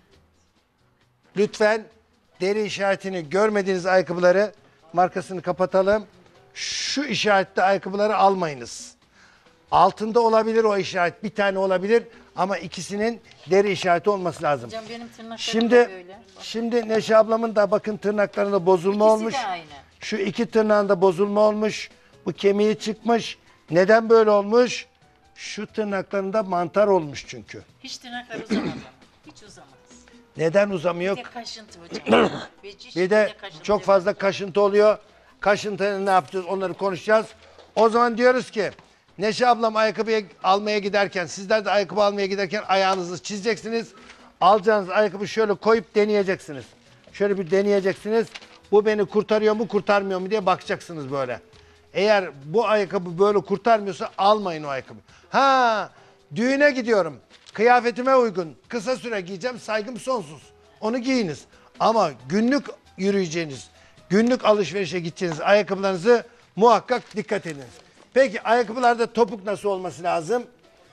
Lütfen deri işaretini görmediğiniz ayakkabıları, markasını kapatalım. Şu işaretli ayakkabıları almayınız. Altında olabilir o işaret, bir tane olabilir ama ikisinin deri işareti olması lazım.
Hocam benim tırnaklarım
şimdi,
da böyle.
Şimdi Neşe ablamın da bakın tırnaklarında bozulma
İkisi
olmuş.
de aynı.
Şu iki tırnağında bozulma olmuş. Bu kemiği çıkmış. Neden böyle olmuş? Şu tırnaklarında mantar olmuş çünkü.
Hiç tırnaklar uzamaz ama. Hiç uzamaz.
Neden uzamıyor?
Bir de kaşıntı hocam.
Bir de çok fazla kaşıntı oluyor. Kaşıntıyı ne yapacağız onları konuşacağız. O zaman diyoruz ki Neşe ablam ayakkabı almaya giderken, sizler de ayakkabı almaya giderken ayağınızı çizeceksiniz. Alacağınız ayakkabı şöyle koyup deneyeceksiniz. Şöyle bir deneyeceksiniz. Bu beni kurtarıyor mu kurtarmıyor mu diye bakacaksınız böyle. Eğer bu ayakkabı böyle kurtarmıyorsa almayın o ayakkabı. Ha, düğüne gidiyorum. Kıyafetime uygun. Kısa süre giyeceğim. Saygım sonsuz. Onu giyiniz. Ama günlük yürüyeceğiniz, günlük alışverişe gideceğiniz ayakkabılarınızı muhakkak dikkat ediniz. Peki ayakkabılarda topuk nasıl olması lazım?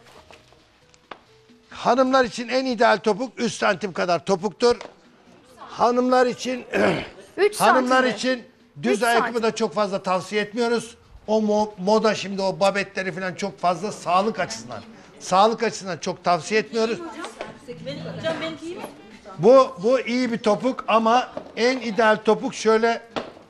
Hanımlar için en ideal topuk üç santim kadar topuktur. Hanımlar için hanımlar için düz ayakkabı da çok fazla tavsiye etmiyoruz. O mo moda şimdi o babetleri falan çok fazla sağlık açısından. Sağlık açısından çok tavsiye etmiyoruz.
Hocam ben giyeyim.
Bu bu iyi bir topuk ama en ideal topuk şöyle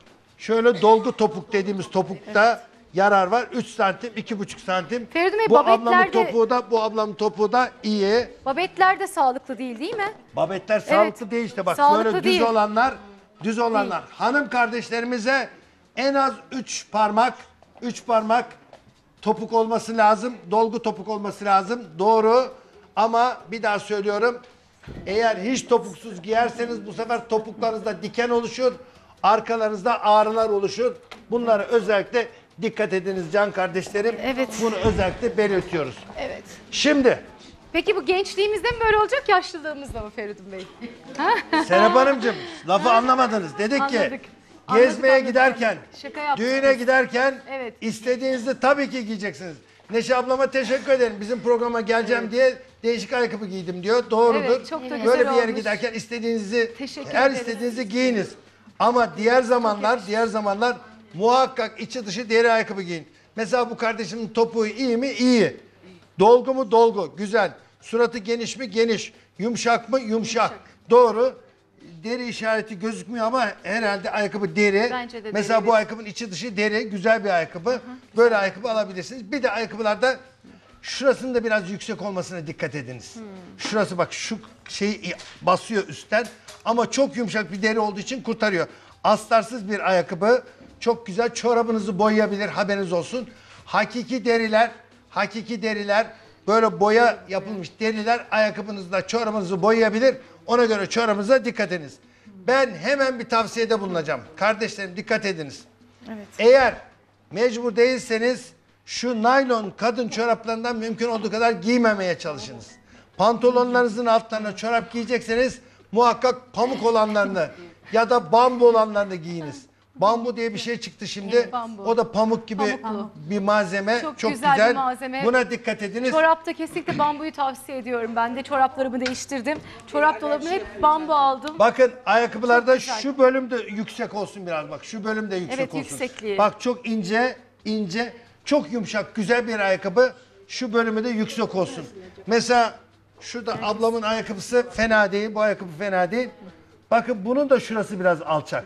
şöyle dolgu topuk dediğimiz topukta yarar var. üç santim, iki buçuk santim.
Feridun Bey,
bu ablamın
babetlerde-
topuğu da bu ablamın topuğu da iyi.
Babetler de sağlıklı değil değil mi?
Babetler sağlıklı değil işte bak
Sağlıklı
böyle düz
değil.
olanlar, düz olanlar. Hanım kardeşlerimize en az üç parmak, üç parmak topuk olması lazım. Dolgu topuk olması lazım. Doğru. Ama bir daha söylüyorum. Eğer hiç topuksuz giyerseniz bu sefer topuklarınızda diken oluşur. Arkalarınızda ağrılar oluşur. Bunlara özellikle dikkat ediniz can kardeşlerim.
Evet.
Bunu özellikle belirtiyoruz.
Evet.
Şimdi
Peki bu gençliğimizde mi böyle olacak, yaşlılığımızda mı Feridun Bey?
Serap Hanımcığım lafı anlamadınız. Dedik ki
Anladık.
gezmeye
Anladık,
giderken,
anladık. Şaka yaptınız.
düğüne giderken
Evet.
istediğinizi tabii ki giyeceksiniz. Neşe ablama teşekkür ederim. Bizim programa geleceğim diye değişik ayakkabı giydim diyor. Doğrudur.
Evet, çok da güzel
Böyle bir yere
olmuş.
giderken istediğinizi,
Teşekkür
her
ederiz.
istediğinizi giyiniz. Ama diğer zamanlar, diğer zamanlar muhakkak içi dışı deri ayakkabı giyin. Mesela bu kardeşimin topuğu iyi mi? İyi. Dolgu mu? Dolgu. Güzel. Suratı geniş mi? Geniş. Yumuşak mı? Yumuşak. Doğru. Deri işareti gözükmüyor ama herhalde ayakkabı deri.
Bence de
Mesela
deri.
bu ayakkabının içi dışı deri. Güzel bir ayakkabı. Hı hı. Böyle ayakkabı alabilirsiniz. Bir de ayakkabılarda şurasının da biraz yüksek olmasına dikkat ediniz. Hmm. Şurası bak şu şeyi basıyor üstten ama çok yumuşak bir deri olduğu için kurtarıyor. Astarsız bir ayakkabı. Çok güzel, çorabınızı boyayabilir, haberiniz olsun. Hakiki deriler, hakiki deriler, böyle boya yapılmış deriler ayakkabınızda çorabınızı boyayabilir. Ona göre çorabınıza dikkat ediniz. Ben hemen bir tavsiyede bulunacağım. Kardeşlerim dikkat ediniz.
Evet.
Eğer mecbur değilseniz şu naylon kadın çoraplarından mümkün olduğu kadar giymemeye çalışınız. Pantolonlarınızın altlarına çorap giyecekseniz muhakkak pamuk olanlarını ya da bambu olanlarını giyiniz. Bambu diye bir şey çıktı şimdi.
Evet, bambu.
O da pamuk gibi
Pamuklu.
bir malzeme.
Çok
Çok,
güzel
güzel.
bir malzeme.
Buna dikkat ediniz.
Çorapta kesinlikle bambuyu tavsiye ediyorum. Ben de çoraplarımı değiştirdim. Çorap dolabıma hep bambu aldım.
Bakın ayakkabılarda
Çok güzel.
şu bölüm de yüksek olsun biraz bak. Şu bölüm de yüksek
Evet,
olsun.
yüksekliği.
Bak çok ince, ince, çok yumuşak, güzel bir ayakkabı. Şu bölümü de yüksek olsun. Mesela şurada ablamın ayakkabısı fena değil. Bu ayakkabı fena değil. Bakın bunun da şurası biraz alçak.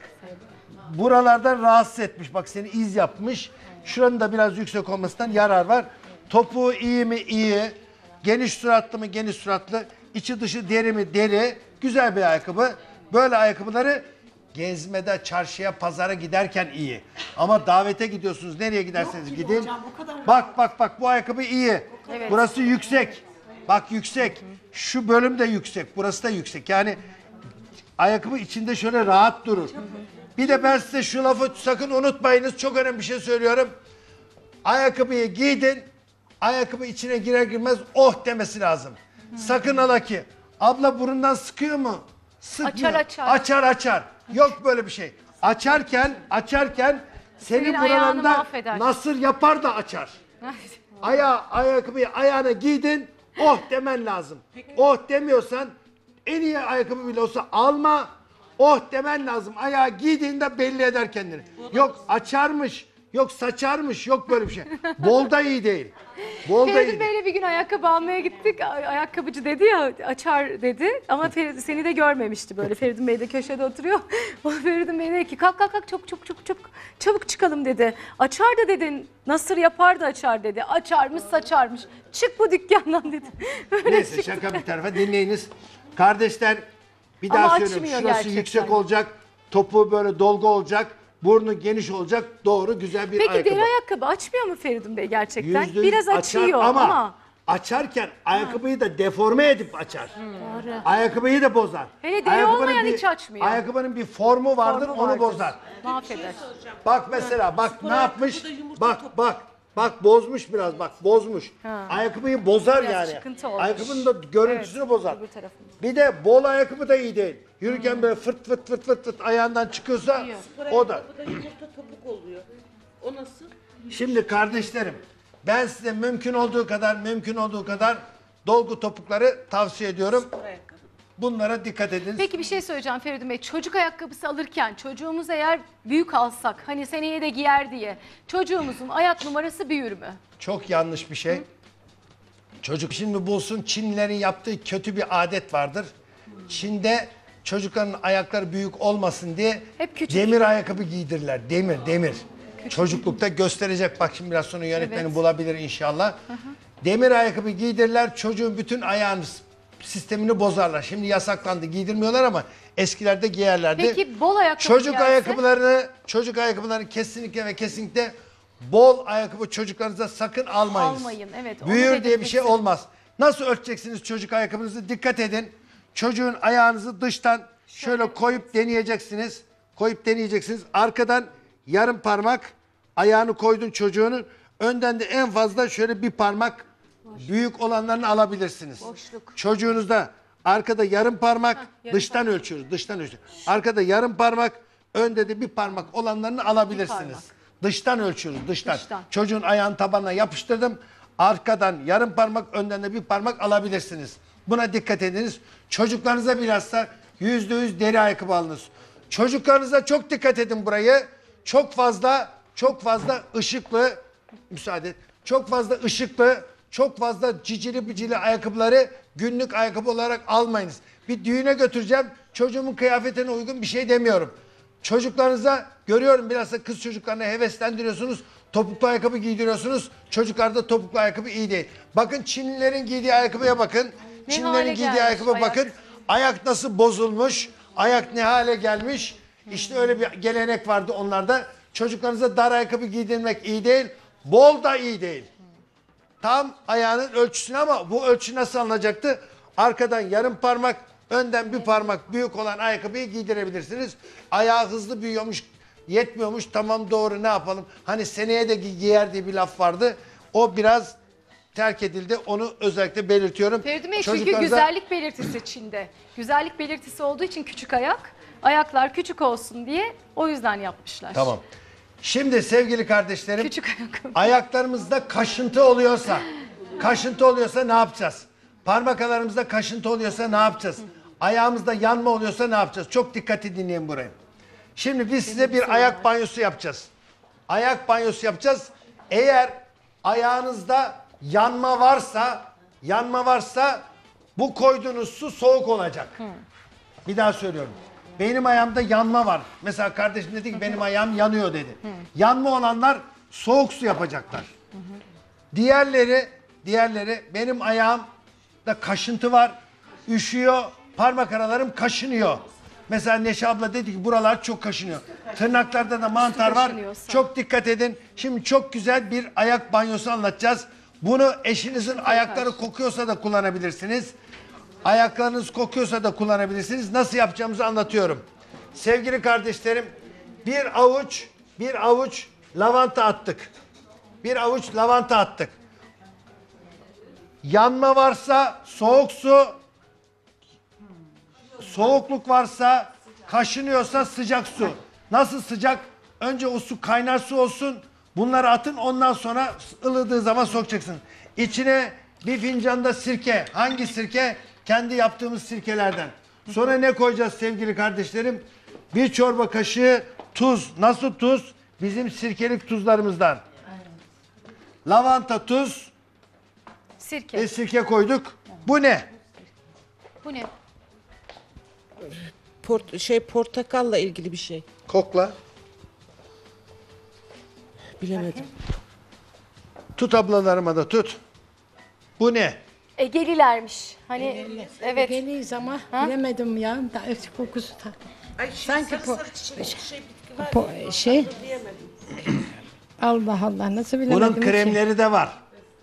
Buralardan rahatsız etmiş. Bak seni iz yapmış. Şuranın da biraz yüksek olmasından yarar var. Topuğu iyi mi? İyi. Geniş suratlı mı? Geniş suratlı. İçi dışı deri mi? Deri. Güzel bir ayakkabı. Böyle ayakkabıları gezmede, çarşıya, pazara giderken iyi. Ama davete gidiyorsunuz. Nereye giderseniz gidin. Bak bak bak bu ayakkabı iyi.
Evet.
Burası yüksek. Bak yüksek. Şu bölüm de yüksek. Burası da yüksek. Yani ayakkabı içinde şöyle rahat durur. Bir de ben size şu lafı sakın unutmayınız. Çok önemli bir şey söylüyorum. Ayakkabıyı giydin. Ayakkabı içine girer girmez oh demesi lazım. Sakın ola ki abla burundan sıkıyor mu? Sıkmıyor.
Açar, açar.
Açar açar. Yok böyle bir şey. Açarken açarken senin,
Senin ayağını
buralarında
mahveder.
nasır yapar da açar. Ayağı, ayakkabıyı ayağına giydin, oh demen lazım. Oh demiyorsan en iyi ayakkabı bile olsa alma, oh demen lazım. Ayağı giydiğinde belli eder kendini. Yok açarmış, yok saçarmış, yok böyle bir şey. Bol da iyi değil. Bol da
Feridun
iyiydi.
Bey'le bir gün ayakkabı almaya gittik. Ay- Ayakkabıcı dedi ya açar dedi. Ama Feridun seni de görmemişti böyle. Feridun Bey de köşede oturuyor. O Feridun Bey dedi ki kalk kalk kalk çabuk çabuk çabuk çabuk çabuk çıkalım dedi. Açar da dedin Nasır yapar da açar dedi. Açarmış saçarmış. Çık bu dükkandan dedi. Böyle
Neyse
çıktı.
şaka bir tarafa dinleyiniz. Kardeşler bir
Ama
daha söylüyorum.
açmıyor
Şurası
gerçekten.
yüksek olacak. Topu böyle dolgu olacak. Burnu geniş olacak. Doğru güzel bir
Peki
ayakkabı.
deri ayakkabı açmıyor mu Feridun Bey gerçekten?
Yüzde yüz
Biraz
açar
açıyor ama.
ama açarken ayakkabıyı da deforme edip açar.
Doğru.
Ayakkabıyı da bozar.
Hele deri
Ayakkabının
olmayan
bir-
hiç açmıyor.
Ayakkabının bir formu vardır,
Formu
onu
vardır.
bozar.
Mahveder.
Bak mesela bak
Spor
ne yapmış?
ayakkabı da yumurta
Bak
topu.
bak bak bozmuş biraz bak bozmuş.
Ha.
Ayakkabıyı bozar
Biraz
yani.
çıkıntı olmuş.
Ayakkabının da görüntüsünü
Evet,
bozar.
öbür tarafında.
Bir de bol ayakkabı da iyi değil. Yürürken böyle fırt fırt fırt fırt fırt ayağından çıkıyorsa
Spor
o da.
ayakkabıda yumurta topuk oluyor. O nasıl?
Şimdi kardeşlerim ben size mümkün olduğu kadar mümkün olduğu kadar dolgu topukları tavsiye ediyorum.
Spor ayakkabı.
Bunlara dikkat edin.
Peki bir şey söyleyeceğim Feridun Bey. Çocuk ayakkabısı alırken çocuğumuz eğer büyük alsak hani seneye de giyer diye çocuğumuzun ayak numarası büyür mü?
Çok yanlış bir şey. Çocuk şimdi bulsun Çinlilerin yaptığı kötü bir adet vardır. Çin'de çocukların ayakları büyük olmasın diye
Hep küçük.
demir ayakkabı giydirirler. Demir, demir. Çocuklukta gösterecek bak şimdi biraz sonra yönetmenim
Evet.
bulabilir inşallah. Demir ayakkabı giydirirler. Çocuğun bütün ayağın sistemini bozarlar. Şimdi yasaklandı giydirmiyorlar ama eskilerde giyerlerdi.
Peki bol ayakkabı
Çocuk
giyerse?
ayakkabılarını, çocuk ayakkabılarını kesinlikle ve kesinlikle bol ayakkabı çocuklarınıza sakın almayınız.
Almayın, evet, onu
Büyür diye bir
belirtmek
şey
istedim.
olmaz. Nasıl ölçeceksiniz çocuk ayakkabınızı? Dikkat edin. Çocuğun ayağınızı dıştan şöyle koyup deneyeceksiniz. Koyup deneyeceksiniz. Arkadan yarım parmak ayağını koydun çocuğunun. Önden de en fazla şöyle bir parmak büyük olanlarını alabilirsiniz.
Boşluk.
Çocuğunuzda arkada yarım parmak
yarım
dıştan ölçüyoruz. Dıştan ölçüyoruz. Arkada yarım parmak, önde de bir parmak olanlarını alabilirsiniz.
parmak.
Dıştan ölçüyoruz, dıştan.
Dıştan.
Çocuğun ayağın tabanına yapıştırdım. Arkadan yarım parmak, önden de bir parmak alabilirsiniz. Buna dikkat ediniz. Çocuklarınıza bilhassa yüzde yüz deri ayakkabı alınız. Çocuklarınıza çok dikkat edin burayı. Çok fazla, çok fazla ışıklı, müsaade et. Çok fazla ışıklı, çok fazla cicili bicili ayakkabıları günlük ayakkabı olarak almayınız. Bir düğüne götüreceğim. Çocuğumun kıyafetine uygun bir şey demiyorum. Çocuklarınıza görüyorum bilhassa kız çocuklarına heveslendiriyorsunuz. Topuklu ayakkabı giydiriyorsunuz. Çocuklarda topuklu ayakkabı iyi değil. Bakın Çinlilerin giydiği ayakkabıya bakın.
Ne
Çinlilerin
hale
giydiği
gelmiş
ayakkabı
ayak?
bakın. Ayak nasıl bozulmuş. Ayak ne hale gelmiş. İşte öyle bir gelenek vardı onlarda. Çocuklarınıza dar ayakkabı giydirmek iyi değil. Bol da iyi değil. Tam ayağının ölçüsüne ama bu ölçü nasıl alınacaktı? Arkadan yarım parmak, önden bir parmak büyük olan ayakkabıyı giydirebilirsiniz. Ayağı hızlı büyüyormuş, yetmiyormuş. Tamam doğru ne yapalım? Hani seneye de gi- giyer diye bir laf vardı. O biraz terk edildi. Onu özellikle belirtiyorum.
Feridun Bey çünkü
Çocuklarınıza-
güzellik belirtisi Çin'de. Güzellik belirtisi olduğu için küçük ayak. Ayaklar küçük olsun diye o yüzden yapmışlar.
Tamam. Şimdi sevgili kardeşlerim,
Küçük ayakkabı.
ayaklarımızda kaşıntı oluyorsa, kaşıntı oluyorsa ne yapacağız? Parmak aralarımızda kaşıntı oluyorsa ne yapacağız? Ayağımızda yanma oluyorsa ne yapacağız? Çok dikkatli dinleyin burayı. Şimdi biz size bir ayak banyosu yapacağız. Ayak banyosu yapacağız. Eğer ayağınızda yanma varsa, yanma varsa bu koyduğunuz su soğuk olacak. Bir daha söylüyorum. Benim ayağımda yanma var. Mesela kardeşim dedi ki benim ayağım yanıyor dedi. Yanma olanlar soğuk su yapacaklar. Diğerleri, diğerleri benim ayağımda kaşıntı var. Üşüyor. Parmak aralarım kaşınıyor. Mesela Neşe abla dedi ki buralar çok kaşınıyor. Tırnaklarda da mantar var.
kaşınıyorsa.
Çok dikkat edin. Şimdi çok güzel bir ayak banyosu anlatacağız. Bunu eşinizin ayakları kokuyorsa da kullanabilirsiniz. Ayaklarınız kokuyorsa da kullanabilirsiniz. Nasıl yapacağımızı anlatıyorum. Sevgili kardeşlerim, bir avuç, bir avuç lavanta attık. Bir avuç lavanta attık. Yanma varsa soğuk su, soğukluk varsa, kaşınıyorsa sıcak su. Nasıl sıcak? Önce o su kaynar su olsun. Bunları atın ondan sonra ılıdığı zaman sokacaksın. İçine bir fincanda sirke. Hangi sirke? Kendi yaptığımız sirkelerden. Sonra ne koyacağız sevgili kardeşlerim? Bir çorba kaşığı tuz. Nasıl tuz? Bizim sirkelik tuzlarımızdan. Lavanta tuz,
Sirke.
ve sirke koyduk. Bu ne?
Bu ne?
Port şey portakalla ilgili bir şey.
Kokla.
Bilemedim.
Tut ablalarıma da tut. Bu ne?
Egelilermiş. Hani evet.
Geliyiz ama bilemedim ya. Da, kokusu da.
Ay,
Sanki po-
şey, şey bitki var.
po- şey. Allah Allah nasıl bilemedim
Bunun
ki?
kremleri de var.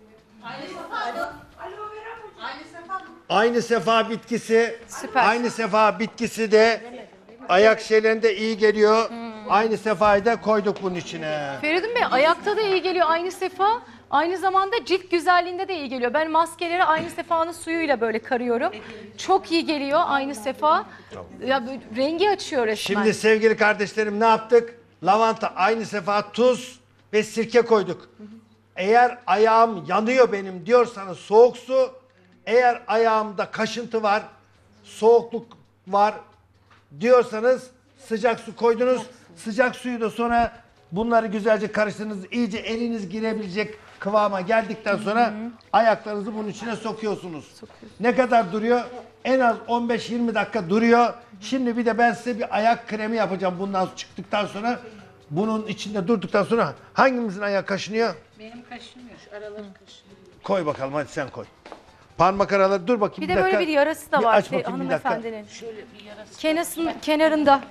Aynı sefa bitkisi.
Süper.
Aynı sefa bitkisi de ayak şeylerinde iyi geliyor. Aynı sefayı da koyduk bunun içine.
Feridun Bey ayakta da iyi geliyor aynı sefa. Aynı zamanda cilt güzelliğinde de iyi geliyor. Ben maskeleri aynı sefanın suyuyla böyle karıyorum. Çok iyi geliyor aynı sefa. Ya böyle rengi açıyor resmen.
Şimdi sevgili kardeşlerim ne yaptık? Lavanta, aynı sefa, tuz ve sirke koyduk. Eğer ayağım yanıyor benim diyorsanız soğuk su. Eğer ayağımda kaşıntı var, soğukluk var diyorsanız sıcak su koydunuz. Sıcak suyu da sonra bunları güzelce karıştırdınız. İyice eliniz girebilecek kıvama geldikten sonra ayaklarınızı bunun içine sokuyorsunuz. Ne kadar duruyor? En az on beş yirmi dakika duruyor. Şimdi bir de ben size bir ayak kremi yapacağım bundan çıktıktan sonra. Bunun içinde durduktan sonra hangimizin ayağı kaşınıyor?
Benim kaşınmıyor. Şu araları kaşınıyor.
Koy bakalım hadi sen koy. Parmak araları dur bakayım.
Bir de böyle
dakika.
bir yarası da
Bir
var
aç bakayım bir dakika.
hanımefendinin.
Şöyle bir yarası.
Kenasın, kenarında.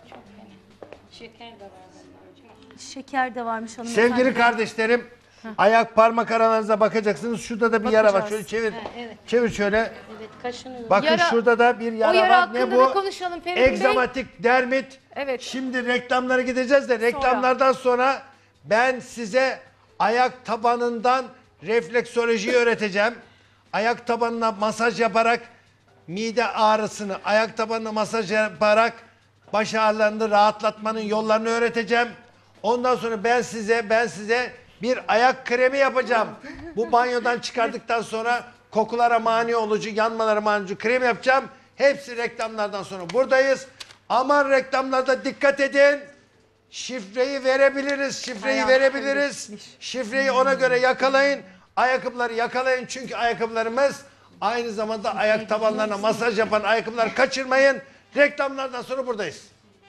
Şeker de var.
Şeker de varmış hanımefendinin.
Sevgili kardeşlerim, ayak parmak aralarınıza bakacaksınız. Şurada da bir yara var.
Bakacağız.
Şöyle çevir.
Ha, evet.
Çevir şöyle.
Evet kaşınıyor.
Bakın
Yara-
şurada da bir yara
O yara
var.
hakkında
Ne
da
bu?
konuşalım Feridun Bey.
Egzamatik dermit.
Evet.
Şimdi reklamlara gideceğiz de reklamlardan sonra ben size ayak tabanından refleksolojiyi öğreteceğim. Ayak tabanına masaj yaparak mide ağrısını, ayak tabanına masaj yaparak baş ağrılarını rahatlatmanın yollarını öğreteceğim. Ondan sonra ben size ben size bir ayak kremi yapacağım. Bu banyodan çıkardıktan sonra kokulara mani olucu, yanmalara mani olucu krem yapacağım. Hepsi reklamlardan sonra buradayız. Aman reklamlarda dikkat edin. Şifreyi verebiliriz, şifreyi
Ayağı
verebiliriz. Şifreyi ona göre yakalayın. Ayakkabıları yakalayın çünkü ayakkabılarımız aynı zamanda ayak tabanlarına masaj yapan ayakkabıları kaçırmayın. Reklamlardan sonra buradayız.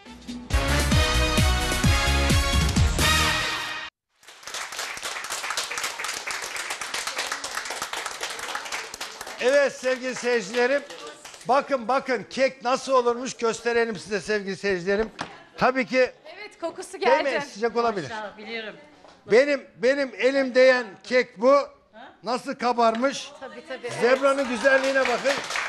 Evet sevgili seyircilerim. Bakın bakın kek nasıl olurmuş gösterelim size sevgili seyircilerim. Tabii ki
Evet kokusu
değil
geldi.
mi? Sıcak olabilir.
Biliyorum.
Benim benim elim değen kek bu. Nasıl kabarmış?
Tabii tabii.
Zebra'nın güzelliğine bakın.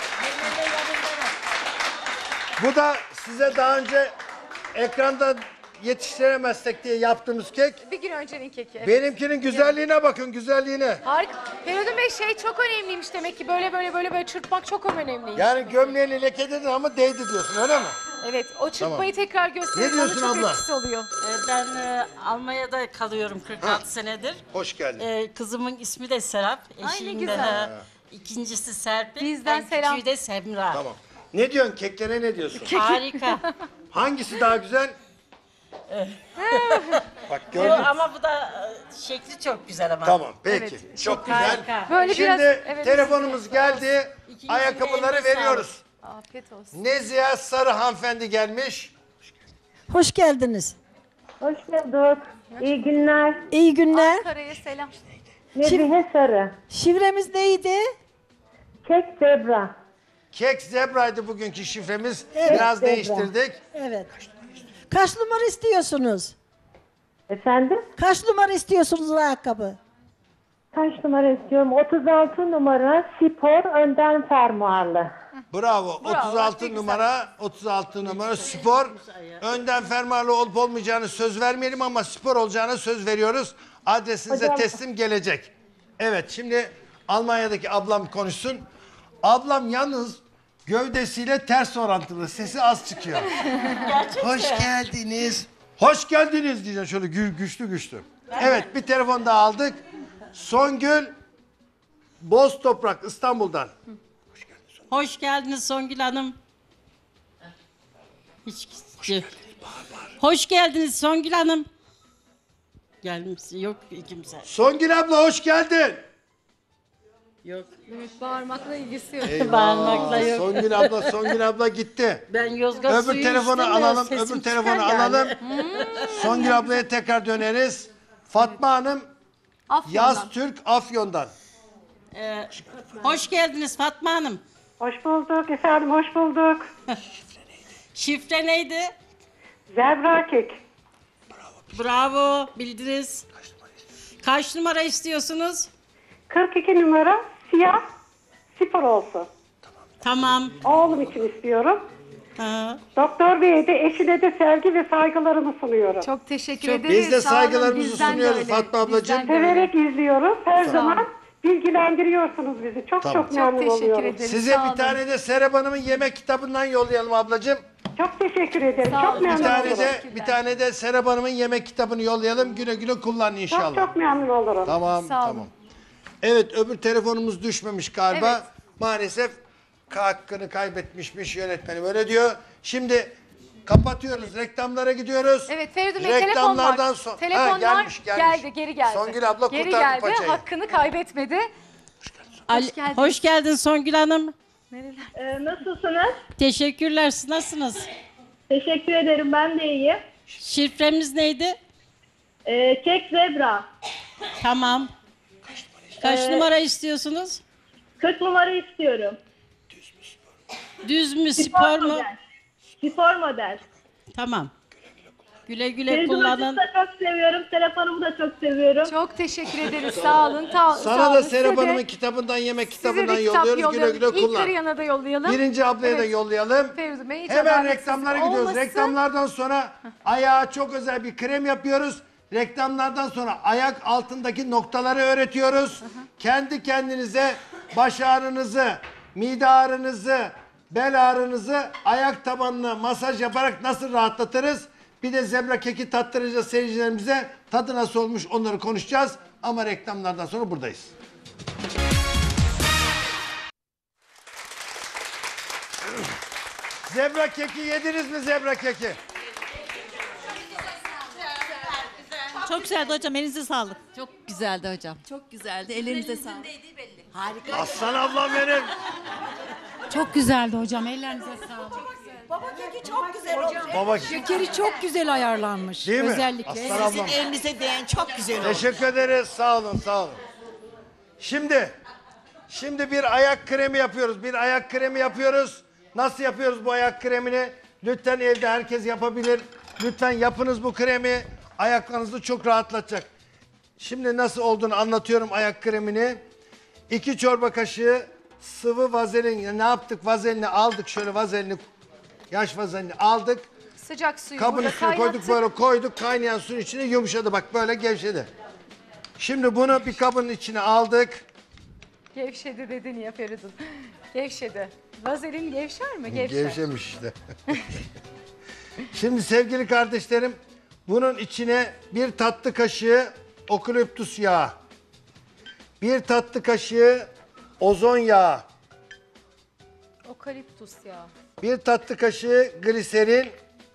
Bu da size daha önce ekranda yetiştiremezsek diye yaptığımız kek.
Bir gün öncenin keki. Evet.
Benimkinin güzelliğine bakın, güzelliğine.
Harika. Feridun Bey şey çok önemliymiş demek ki böyle böyle böyle böyle çırpmak çok önemliymiş.
Yani gömleğini lekeledin ama değdi diyorsun öyle mi?
Evet o çırpmayı tekrar gösterin.
Ne diyorsun
Onun çok
abla?
etkisi oluyor.
Ee, Ben e, Almanya'da kalıyorum kırk altı senedir.
Hoş geldin.
Ee, kızımın ismi de Serap.
Ay, ne
Eşiğim de
güzel.
he, ikincisi Serpil.
Bizden
en
selam.
küçüğü de Semra.
Tamam. Ne diyorsun keklere ne diyorsun?
Harika.
Hangisi daha güzel? Bak
Bu,
gördün mü?
ama bu da e, şekli çok güzel ama.
Tamam peki.
Evet,
çok güzel.
harika.
Böyle
Şimdi
biraz evet,
telefonumuz geldi.
İkinci
Ayakkabıları
eline
veriyoruz.
afiyet olsun.
Nezihe Sarı hanımefendi gelmiş.
Hoş geldiniz.
Hoş bulduk. İyi günler.
İyi günler.
Ankara'ya selam.
Nezihe Sarı.
Şifremiz neydi?
Kek zebra.
Kek zebraydı bugünkü şifremiz.
Evet,
Biraz
zebra.
değiştirdik.
Evet. Kaç numara istiyorsunuz?
Efendim?
Kaç numara istiyorsunuz ayakkabı?
Kaç numara istiyorum? otuz altı numara spor önden fermuarlı.
Bravo. otuz altı
ne güzel.
numara, otuz altı numara spor. Önden fermuarlı olup olmayacağını söz vermeyelim ama spor olacağına söz veriyoruz. Adresinize
Hocam-
teslim gelecek. Evet şimdi Almanya'daki ablam konuşsun. Ablam yalnız gövdesiyle ters orantılı. Sesi az çıkıyor. Hoş geldiniz. Hoş geldiniz diyeceğim şöyle gü- güçlü güçlü. Evet bir telefon daha aldık. Songül Boz Toprak İstanbul'dan.
Hoş geldiniz Songül Hanım. Hiç Hoş geldiniz. Hoş geldiniz Songül Hanım. Gelmişsin yok kimse.
Songül abla hoş geldin.
Yok.
Evet, bağırmakla ilgisi yok.
Eyvah.
Bağırmakla yok.
Songül abla, Songül abla gitti.
Ben Yozgat
Öbür
suyu
telefonu
içtim de
alalım,
sesim
öbür telefonu
çıkar yani.
alalım. Songül ablaya tekrar döneriz. Fatma Hanım,
Afyon'dan.
Yaz Türk Afyon'dan.
Ee, hoş geldiniz Fatma Hanım.
Hoş bulduk efendim, hoş bulduk.
Şifre neydi?
Zebra kek.
Bravo, bildiniz. Kaç numara istiyorsunuz?
kırk iki numara siyah spor olsun.
Tamam.
Oğlum için istiyorum.
Ha.
Doktor Bey'e de eşine de sevgi ve saygılarımı sunuyorum.
Çok teşekkür
Çok-
ederiz.
Biz de
Sağ olun,
saygılarımızı
bizden de
sunuyoruz
öyle,
Fatma ablacığım.
bizden de öyle.
Severek izliyoruz. Her
Sağ
zaman
olun.
bilgilendiriyorsunuz bizi. Çok
Tamam.
çok memnun
Çok teşekkür
oluyorum.
ederiz.
Size
Sağ
bir
olun.
tane de Serap Hanım'ın yemek kitabından yollayalım ablacığım.
Çok teşekkür ederim.
Sağ
çok
olun.
Bir
memnun
tane
olurum.
de bir tane de Serap Hanım'ın yemek kitabını yollayalım. Güle güle kullanın inşallah.
Çok çok memnun olurum.
Tamam,
Sağ olun.
tamam. Evet, öbür telefonumuz düşmemiş galiba.
Evet.
Maalesef hakkını kaybetmişmiş yönetmeni böyle diyor. Şimdi kapatıyoruz, reklamlara gidiyoruz.
Evet Feridun Bey telefon var.
Reklamlardan sonra
Telefonlar
gelmiş, gelmiş.
geldi, geri geldi.
Songül abla
geri
kurtardı
geldi,
paçayı.
hakkını kaybetmedi.
Ali-
geldiniz.
hoş geldin Songül Hanım.
Ee, nasılsınız?
Teşekkürler. Siz nasılsınız?
Teşekkür ederim. Ben de iyiyim.
Şifremiz neydi?
Ee, kek zebra.
Tamam. Kaç
Ee,
numara istiyorsunuz?
kırk numara istiyorum.
Düz mü, spor mu?
Spor model.
Tamam. Güle güle
Feridun
kullanın.
Hoca'yı da çok seviyorum. Telefonumu da çok seviyorum.
Çok teşekkür ederiz. Sağ olun. Ta, sağ
Sana
olun.
da
Size
Serap
de-
Hanım'ın kitabından, yemek
size de
kitabından
kitap
yolluyoruz. Güle
yollayalım.
güle
İlk
kullan.
Kariyana da yollayalım.
Birinci ablaya da
Evet.
yollayalım.
Feridun Bey hiç
Hemen
adaletsiz
reklamlara gidiyoruz.
olmasın.
Reklamlardan sonra ayağa çok özel bir krem yapıyoruz. Reklamlardan sonra ayak altındaki noktaları öğretiyoruz. Kendi kendinize baş ağrınızı, mide ağrınızı, bel ağrınızı ayak tabanına masaj yaparak nasıl rahatlatırız? Bir de zebra keki tattıracağız seyircilerimize. Tadı nasıl olmuş onları konuşacağız. Ama reklamlardan sonra buradayız. Zebra keki yediniz mi zebra keki?
Çok güzeldi hocam, elinize sağlık.
Çok güzeldi hocam. Çok güzeldi. Ellerinize sağlık. Harika.
Aslan ablam benim.
Çok güzeldi hocam. Ellerinize sağlık.
Baba keki çok güzel olmuş.
Baba
Şekeri çok güzel ayarlanmış.
Değil mi?
Özellikle.
Aslan ablam.
Elinize değen çok güzel olmuş.
Teşekkür ederiz. Sağ olun, sağ olun. Şimdi, şimdi bir ayak kremi yapıyoruz. Bir ayak kremi yapıyoruz. Nasıl yapıyoruz bu ayak kremini? Lütfen evde herkes yapabilir. Lütfen yapınız bu kremi. Ayaklarınızı çok rahatlatacak. Şimdi nasıl olduğunu anlatıyorum ayak kremini. İki çorba kaşığı sıvı vazelin. Yani ne yaptık? Vazelini aldık. Şöyle vazelini, yaş vazelini aldık.
Sıcak suyu
Kabın
burada
üstüne
kaynattık.
koyduk, böyle koyduk. Kaynayan suyun içine yumuşadı. Bak böyle gevşedi. Şimdi bunu bir kabın içine aldık.
Gevşedi dedin ya Feridun. Gevşedi. Vazelin gevşer mi? Gevşer.
Gevşemiş işte. Şimdi sevgili kardeşlerim, bunun içine bir tatlı kaşığı okaliptüs yağı, bir tatlı kaşığı ozon yağı,
Okaliptus ya.
bir tatlı kaşığı gliserin,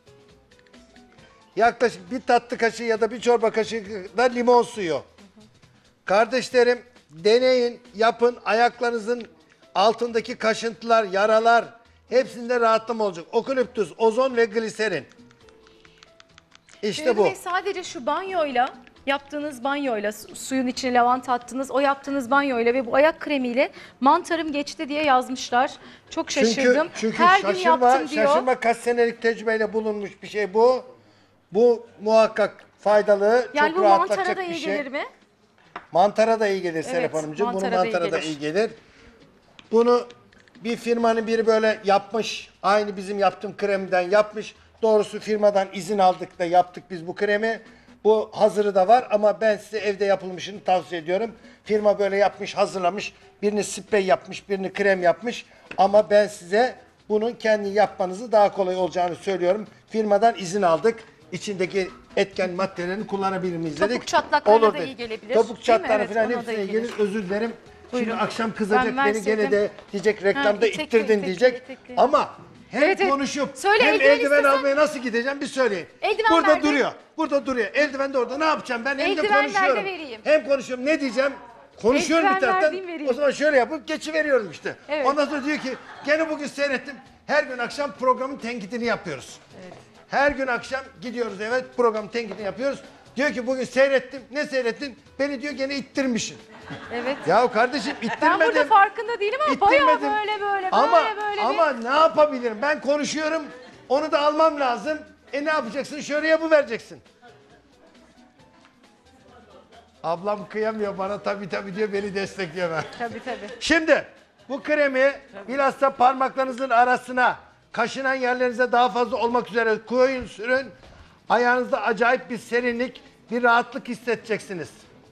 yaklaşık bir tatlı kaşığı ya da bir çorba kaşığı da limon suyu. Kardeşlerim, deneyin, yapın. Ayaklarınızın altındaki kaşıntılar, yaralar hepsinde rahatlama olacak. Okaliptüs, ozon ve gliserin. İşte
Feridun
bu.
Bey, sadece şu banyoyla, yaptığınız banyoyla, su- suyun içine lavanta attınız, o yaptığınız banyoyla ve bu ayak kremiyle mantarım geçti diye yazmışlar. Çok şaşırdım.
Çünkü, çünkü
Her gün
şaşırma,
yaptım diyor.
şaşırma kaç senelik tecrübeyle bulunmuş bir şey bu. Bu muhakkak faydalı,
Yani
çok
bu
rahatlatacak
mantara da
bir
iyi
şey.
gelir mi?
Mantara da iyi gelir Serap
Evet,
Hanımcığım. Bunun
mantara da iyi
mantara da
gelir.
iyi gelir. Bunu bir firmanın biri böyle yapmış. Aynı bizim yaptığım kremden yapmış. Doğrusu firmadan izin aldık da yaptık biz bu kremi. Bu hazırı da var ama ben size evde yapılmışını tavsiye ediyorum. Firma böyle yapmış, hazırlamış. Birini sprey yapmış, birini krem yapmış. Ama ben size bunun kendi yapmanızı daha kolay olacağını söylüyorum. Firmadan izin aldık. İçindeki etken maddelerini kullanabilir miyiz dedik.
Topuk çatlaklarına
Olur
da
dedik.
iyi gelebilir.
Topuk
Değil mi?
çatlakları
Evet,
falan
ona da
hepsine
iyi
gelir.
gelir.
Özür dilerim.
Buyurun.
Şimdi akşam kızacak
Ben
beni gene
verseydim.
de diyecek reklamda
Ha, itekli,
ittirdin
itekli,
diyecek.
itekli.
Ama hem
Evet, evet.
konuşup
Söyle,
hem
eldiven
eldiven
istesen.
almaya nasıl gideceğim bir söyleyin.
Eldiven
Burada
nerede?
duruyor. Burada duruyor. Eldiven de orada. Ne yapacağım? Ben elimde
Eldiven nerede
konuşuyorum.
vereyim?
Hem konuşuyorum. Ne diyeceğim? Konuşuyorum bir
Eldiven
taraftan.
verdiğim vereyim.
O zaman şöyle yapıp geçiveriyorum işte.
Evet.
Ondan sonra diyor ki gene bugün seyrettim. Her gün akşam programın tenkitini yapıyoruz.
Evet.
Her gün akşam gidiyoruz eve programın tenkitini yapıyoruz. Diyor ki bugün seyrettim. Ne seyrettin? Beni diyor gene ittirmişsin.
Evet.
Ya kardeşim ittirmedim.
Ben burada farkında değilim ama bayağı
İttirmedim.
böyle böyle
ama,
böyle böyle
Ama
bir...
ne yapabilirim? Ben konuşuyorum. Onu da almam lazım. E ne yapacaksın? Şöyle yapı vereceksin. Ablam kıyamıyor bana tabii tabii diyor, beni destekliyor ben.
Tabii tabii.
Şimdi bu kremi bilhassa parmaklarınızın arasına, kaşınan yerlerinize daha fazla olmak üzere koyun, sürün. Ayağınızda acayip bir serinlik, bir rahatlık hissedeceksiniz.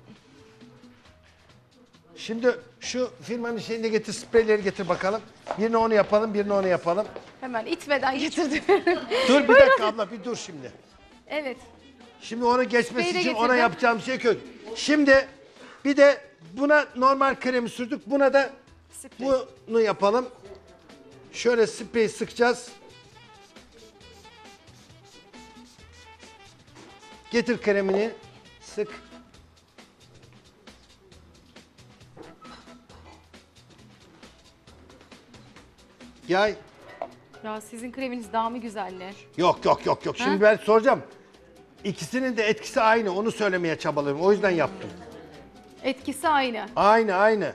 Şimdi şu firmanın şeyini getir, spreyleri getir bakalım. Birini onu yapalım, birini onu yapalım.
Hemen itmeden getirdim.
Dur bir dakika abla, bir dur şimdi.
Evet.
Şimdi onu geçmesi
Spreyi de
için ona
getirdim.
yapacağım şey kök. Şimdi bir de buna normal kremi sürdük. Buna da
Sprey.
bunu yapalım. Şöyle spreyi sıkacağız. Getir kremini. Sık. Yay.
Ya sizin kreminiz daha mı güzeller?
Yok yok yok yok. Şimdi
Ha?
ben soracağım. İkisinin de etkisi aynı. Onu söylemeye çabalıyorum. O yüzden yaptım.
Etkisi aynı.
Aynı aynı.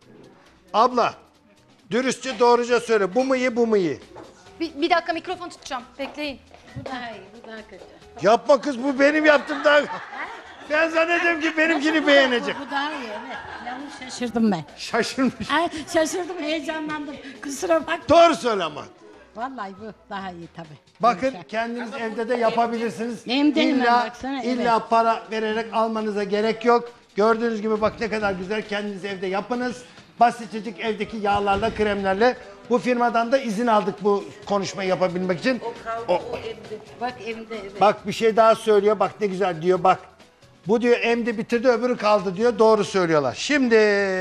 Abla, dürüstçe doğruca söyle. Bu mu iyi, bu mu iyi?
Bir, bir dakika mikrofon tutacağım. Bekleyin.
Bu daha iyi, bu daha kötü.
Yapma kız, bu benim yaptığım daha... Ben zannediyorum ki benimkini beğenecek.
Bu daha iyi evet. Yalnız şaşırdım ben.
Şaşırmış.
Ay, şaşırdım, heyecanlandım. Kusura bak.
Doğru söyle ama.
Vallahi bu daha iyi tabii.
Bakın kendiniz evde de yapabilirsiniz.
Hem de hemen
İlla,
baksana,
illa
evet.
para vererek almanıza gerek yok. Gördüğünüz gibi bak ne kadar güzel, kendiniz evde yapınız. Basitçecik evdeki yağlarla, kremlerle. Bu firmadan da izin aldık bu konuşmayı yapabilmek için. O,
Bak evde evet.
bak bir şey daha söylüyor, bak ne güzel diyor bak. Bu diyor emdi bitirdi, öbürü kaldı diyor, doğru söylüyorlar. Şimdi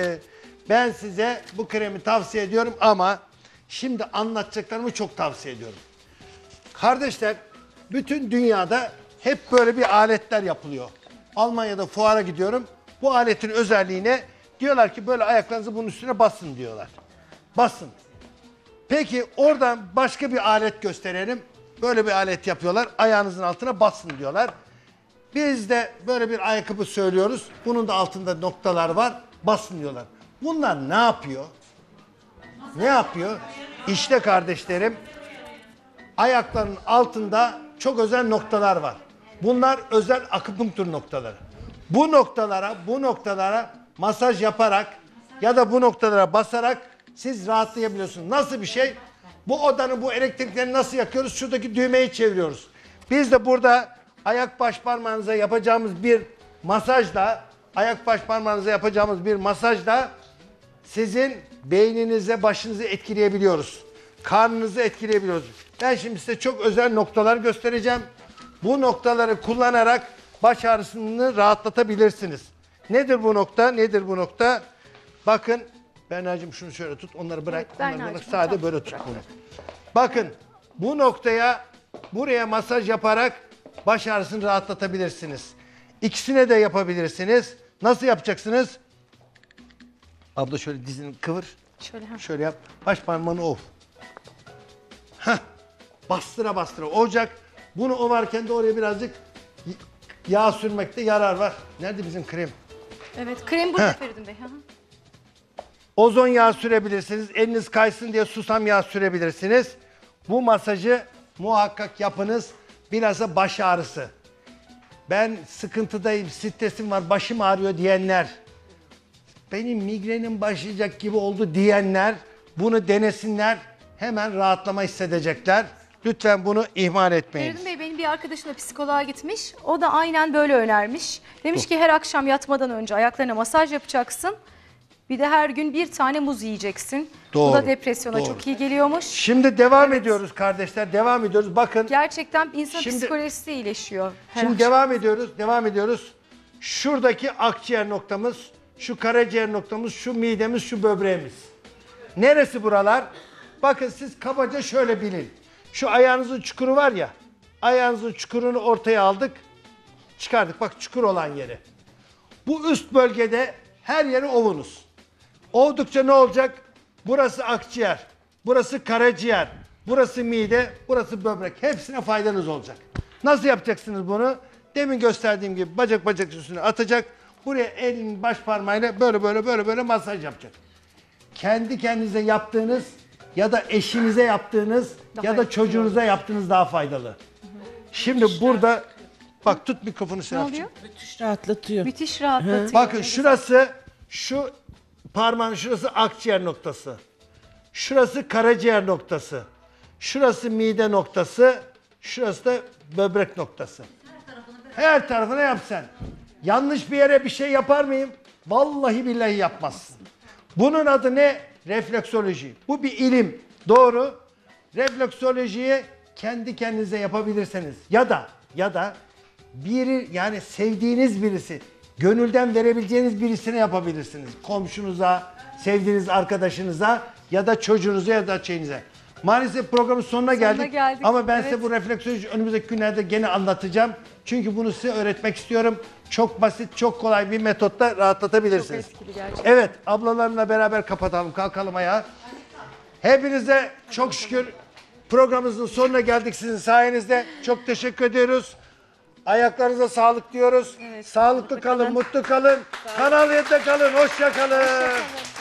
ben size bu kremi tavsiye ediyorum ama şimdi anlatacaklarımı çok tavsiye ediyorum. Kardeşler, bütün dünyada hep böyle bir aletler yapılıyor. Almanya'da fuara gidiyorum. Bu aletin özelliğine diyorlar ki böyle ayaklarınızı bunun üstüne basın diyorlar. Basın. Peki oradan başka bir alet gösterelim. Böyle bir alet yapıyorlar. Ayağınızın altına basın diyorlar. Biz de böyle bir ayakkabı söylüyoruz. Bunun da altında noktalar var. Basın diyorlar. Bunlar ne yapıyor? Ne yapıyor? İşte kardeşlerim, ayaklarının altında çok özel noktalar var. Bunlar özel akupunktur noktaları. Bu noktalara, bu noktalara masaj yaparak ya da bu noktalara basarak siz rahatlayabiliyorsunuz. Nasıl bir şey? Bu odanın bu elektriklerini nasıl yakıyoruz? Şuradaki düğmeyi çeviriyoruz. Biz de burada ayak baş parmağınıza yapacağımız bir masajla, ayak baş parmağınıza yapacağımız bir masajla sizin beyninize, başınızı etkileyebiliyoruz. Karnınızı etkileyebiliyoruz. Ben şimdi size çok özel noktalar göstereceğim. Bu noktaları kullanarak baş ağrısını rahatlatabilirsiniz. Nedir bu nokta? Nedir bu nokta? Bakın, Berna'cığım şunu şöyle tut, onları bırak.
Evet,
onları
Berna'cığım,
bırak. Sade
tamam,
böyle tut
bırak.
bunu. Bakın, bu noktaya, buraya masaj yaparak baş ağrısını rahatlatabilirsiniz. İkisine de yapabilirsiniz. Nasıl yapacaksınız? Abla şöyle dizini kıvır.
Şöyle ha.
Şöyle yap. Baş parmağını ov. Heh. Bastıra bastıra olacak. Bunu ovarken de oraya birazcık y- yağ sürmekte yarar var. Nerede bizim krem?
Evet krem burada
Heh.
Feridun Bey. Hı hı.
Ozon yağı sürebilirsiniz. Eliniz kaysın diye susam yağı sürebilirsiniz. Bu masajı muhakkak yapınız. Bilhassa baş ağrısı. Ben sıkıntıdayım, stresim var, başım ağrıyor diyenler, benim migrenim başlayacak gibi oldu diyenler bunu denesinler. Hemen rahatlama hissedecekler. Lütfen bunu ihmal etmeyin.
Feridun Bey benim bir arkadaşım da psikoloğa gitmiş. O da aynen böyle önermiş. Demiş ki her akşam yatmadan önce ayaklarına masaj yapacaksın. Bir de her gün bir tane muz yiyeceksin.
Doğru,
Bu da depresyona
doğru.
çok iyi geliyormuş.
Şimdi devam ediyoruz kardeşler. Devam ediyoruz. Bakın.
Gerçekten insan
Şimdi-
psikolojisi de iyileşiyor. Her
Şimdi
akşam.
devam ediyoruz. Devam ediyoruz. Şuradaki akciğer noktamız, şu karaciğer noktamız, şu midemiz, şu böbreğimiz. Neresi buralar? Bakın siz kabaca şöyle bilin. Şu ayağınızın çukuru var ya. Ayağınızın çukurunu ortaya aldık. Çıkardık. Bak çukur olan yeri. Bu üst bölgede her yeri ovunuz. Ovdukça ne olacak? Burası akciğer, burası karaciğer, burası mide, burası böbrek. Hepsine faydanız olacak. Nasıl yapacaksınız bunu? Demin gösterdiğim gibi bacak bacak üstüne atacak. Buraya elin baş parmağıyla böyle böyle böyle böyle masaj yapacak. Kendi kendinize yaptığınız ya da eşinize yaptığınız
Daha
ya da
etkili
çocuğunuza yaptığınız daha faydalı. Şimdi burada bak tut mikrofonu
Ne
Serapcığım.
oluyor?
Müthiş rahatlatıyor.
Müthiş rahatlatıyor.
Bakın şurası, şu parmağın şurası akciğer noktası. Şurası karaciğer noktası. Şurası mide noktası. Şurası da böbrek noktası. Her tarafına yap sen. Yanlış bir yere bir şey yapar mıyım? Vallahi billahi yapmazsın. Bunun adı ne? Refleksoloji. Bu bir ilim. Doğru. Refleksolojiyi kendi kendinize yapabilirseniz ya da ya da biri, yani sevdiğiniz birisi, gönülden verebileceğiniz birisine yapabilirsiniz. Komşunuza, sevdiğiniz arkadaşınıza ya da çocuğunuza ya da şeyinize. Maalesef programın sonuna, geldik.
geldik.
Ama ben
Evet.
size bu refleksoloji önümüzdeki günlerde gene anlatacağım. Çünkü bunu size öğretmek istiyorum. Çok basit, çok kolay bir metotla rahatlatabilirsiniz.
Çok etkili gerçekten.
Evet, ablalarımla beraber kapatalım, kalkalım ayağa. Hepinize çok şükür programımızın sonuna geldik sizin sayenizde. Çok teşekkür ediyoruz. Ayaklarınıza sağlık diyoruz. Sağlıklı kalın, mutlu kalın. Kanal yedide kalın, hoşça kalın.